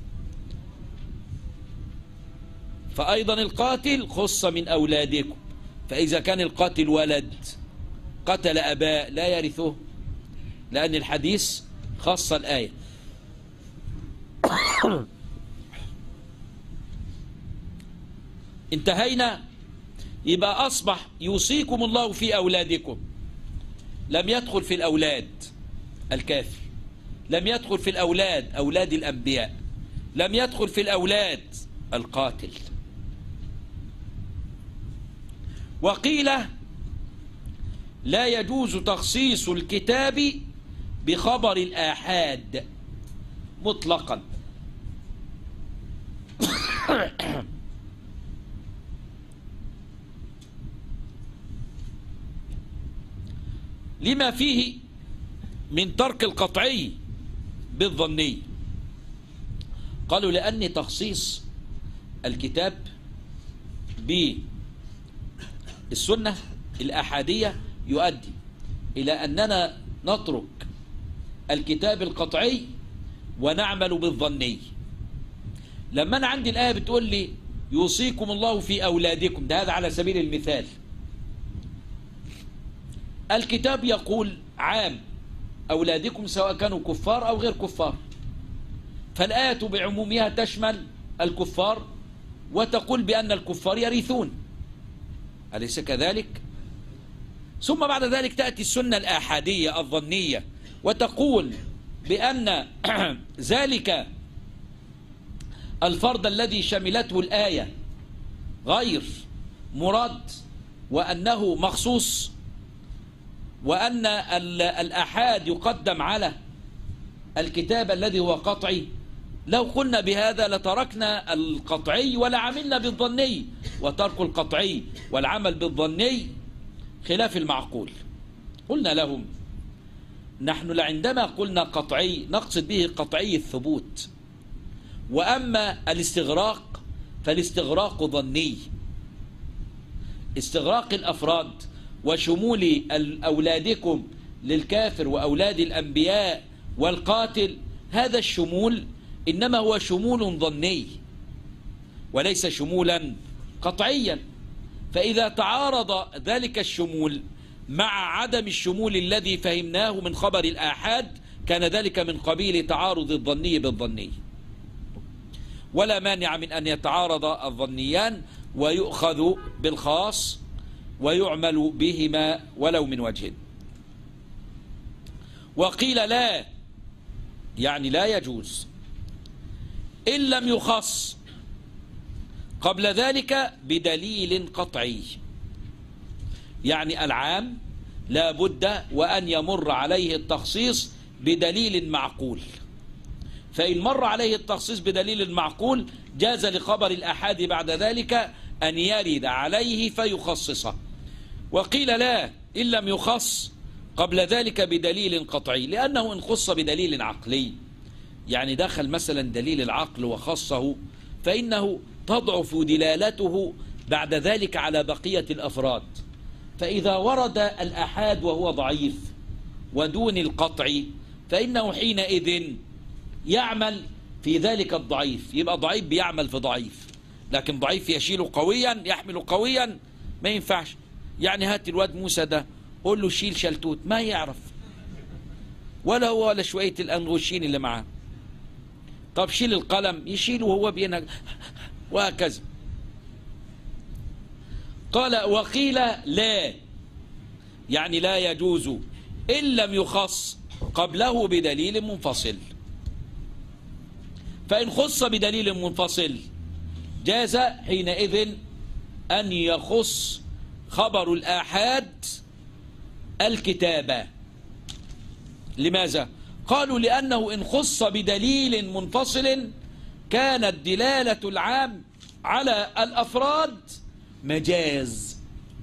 A: فأيضا القاتل خص من أولادكم، فإذا كان القاتل ولد قتل أباه لا يرثه، لأن الحديث خص الآية. انتهينا. يبقى أصبح يوصيكم الله في أولادكم، لم يدخل في الأولاد الكافر، لم يدخل في الأولاد أولاد الأنبياء، لم يدخل في الأولاد القاتل. وقيل لا يجوز تخصيص الكتاب بخبر الآحاد مطلقا. لما فيه من ترك القطعي بالظني. قالوا لأن تخصيص الكتاب بالسنة الأحادية يؤدي إلى أننا نترك الكتاب القطعي ونعمل بالظني. لما أنا عندي الآية بتقول لي يوصيكم الله في أولادكم، ده هذا على سبيل المثال، الكتاب يقول عام أولادكم سواء كانوا كفار أو غير كفار، فالآية بعمومها تشمل الكفار وتقول بأن الكفار يرثون، أليس كذلك؟ ثم بعد ذلك تأتي السنة الآحادية الظنية وتقول بأن ذلك الفرد الذي شملته الآية غير مراد، وأنه مخصوص، وأن الآحاد يقدم على الكتاب الذي هو قطعي. لو قلنا بهذا لتركنا القطعي ولا عملنا بالظني، وترك القطعي والعمل بالظني خلاف المعقول. قلنا لهم نحن عندما قلنا قطعي نقصد به قطعي الثبوت، وأما الاستغراق فالاستغراق ظني، استغراق الأفراد وشمول أولادكم للكافر وأولاد الأنبياء والقاتل، هذا الشمول إنما هو شمول ظني وليس شمولا قطعيا. فإذا تعارض ذلك الشمول مع عدم الشمول الذي فهمناه من خبر الآحاد كان ذلك من قبيل تعارض الظني بالظني، ولا مانع من أن يتعارض الظنيان ويؤخذ بالخاص ويعمل بهما ولو من وجه. وقيل لا، يعني لا يجوز إن لم يخص قبل ذلك بدليل قطعي، يعني العام لا بد وأن يمر عليه التخصيص بدليل معقول، فإن مر عليه التخصيص بدليل معقول جاز لخبر الآحاد بعد ذلك أن يرد عليه فيخصصه. وقيل لا إن لم يخص قبل ذلك بدليل قطعي، لأنه إن خص بدليل عقلي، يعني دخل مثلا دليل العقل وخصه، فإنه تضعف دلالته بعد ذلك على بقية الأفراد. فإذا ورد الآحاد وهو ضعيف ودون القطع فإنه حينئذ يعمل في ذلك الضعيف، يبقى ضعيف بيعمل في ضعيف، لكن ضعيف يشيل قويا يحمل قويا ما ينفعش. يعني هات الواد موسى ده قول له شيل شلتوت ما يعرف، ولا هو ولا شوية الأنغوشين اللي معاه. طب شيل القلم يشيله وهو بينهج، وهكذا. قال وقيل لا، يعني لا يجوز إن لم يخص قبله بدليل منفصل. فإن خص بدليل منفصل جاز حينئذ أن يخص خبر الآحاد الكتابة. لماذا؟ قالوا لأنه إن خص بدليل منفصل كانت دلالة العام على الأفراد مجاز،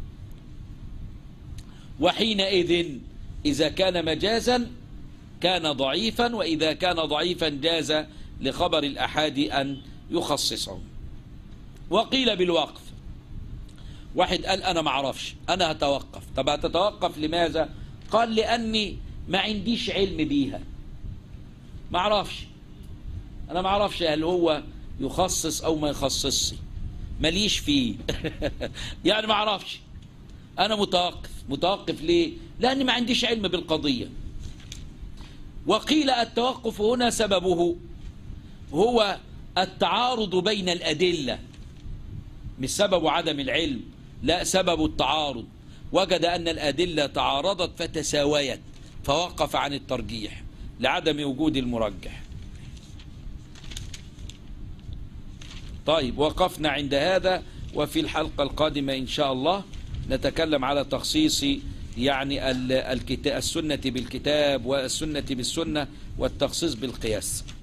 A: وحينئذ إذا كان مجازا كان ضعيفا، وإذا كان ضعيفا جاز لخبر الآحاد أن يخصصه. وقيل بالوقف، واحد قال أنا ما اعرفش أنا هتوقف. طب هتتوقف لماذا؟ قال لأني ما عنديش علم بيها، ما اعرفش، أنا ما اعرفش هل هو يخصص أو ما يخصصش، ماليش فيه يعني ما اعرفش، أنا متوقف. متوقف ليه؟ لأني ما عنديش علم بالقضية. وقيل التوقف هنا سببه هو التعارض بين الأدلة، مش سبب عدم العلم، لا سبب التعارض. وجد أن الأدلة تعارضت فتساويت فوقف عن الترجيح لعدم وجود المرجح. طيب وقفنا عند هذا، وفي الحلقة القادمة إن شاء الله نتكلم على تخصيص يعني السنة بالكتاب والسنة بالسنة والتخصيص بالقياس.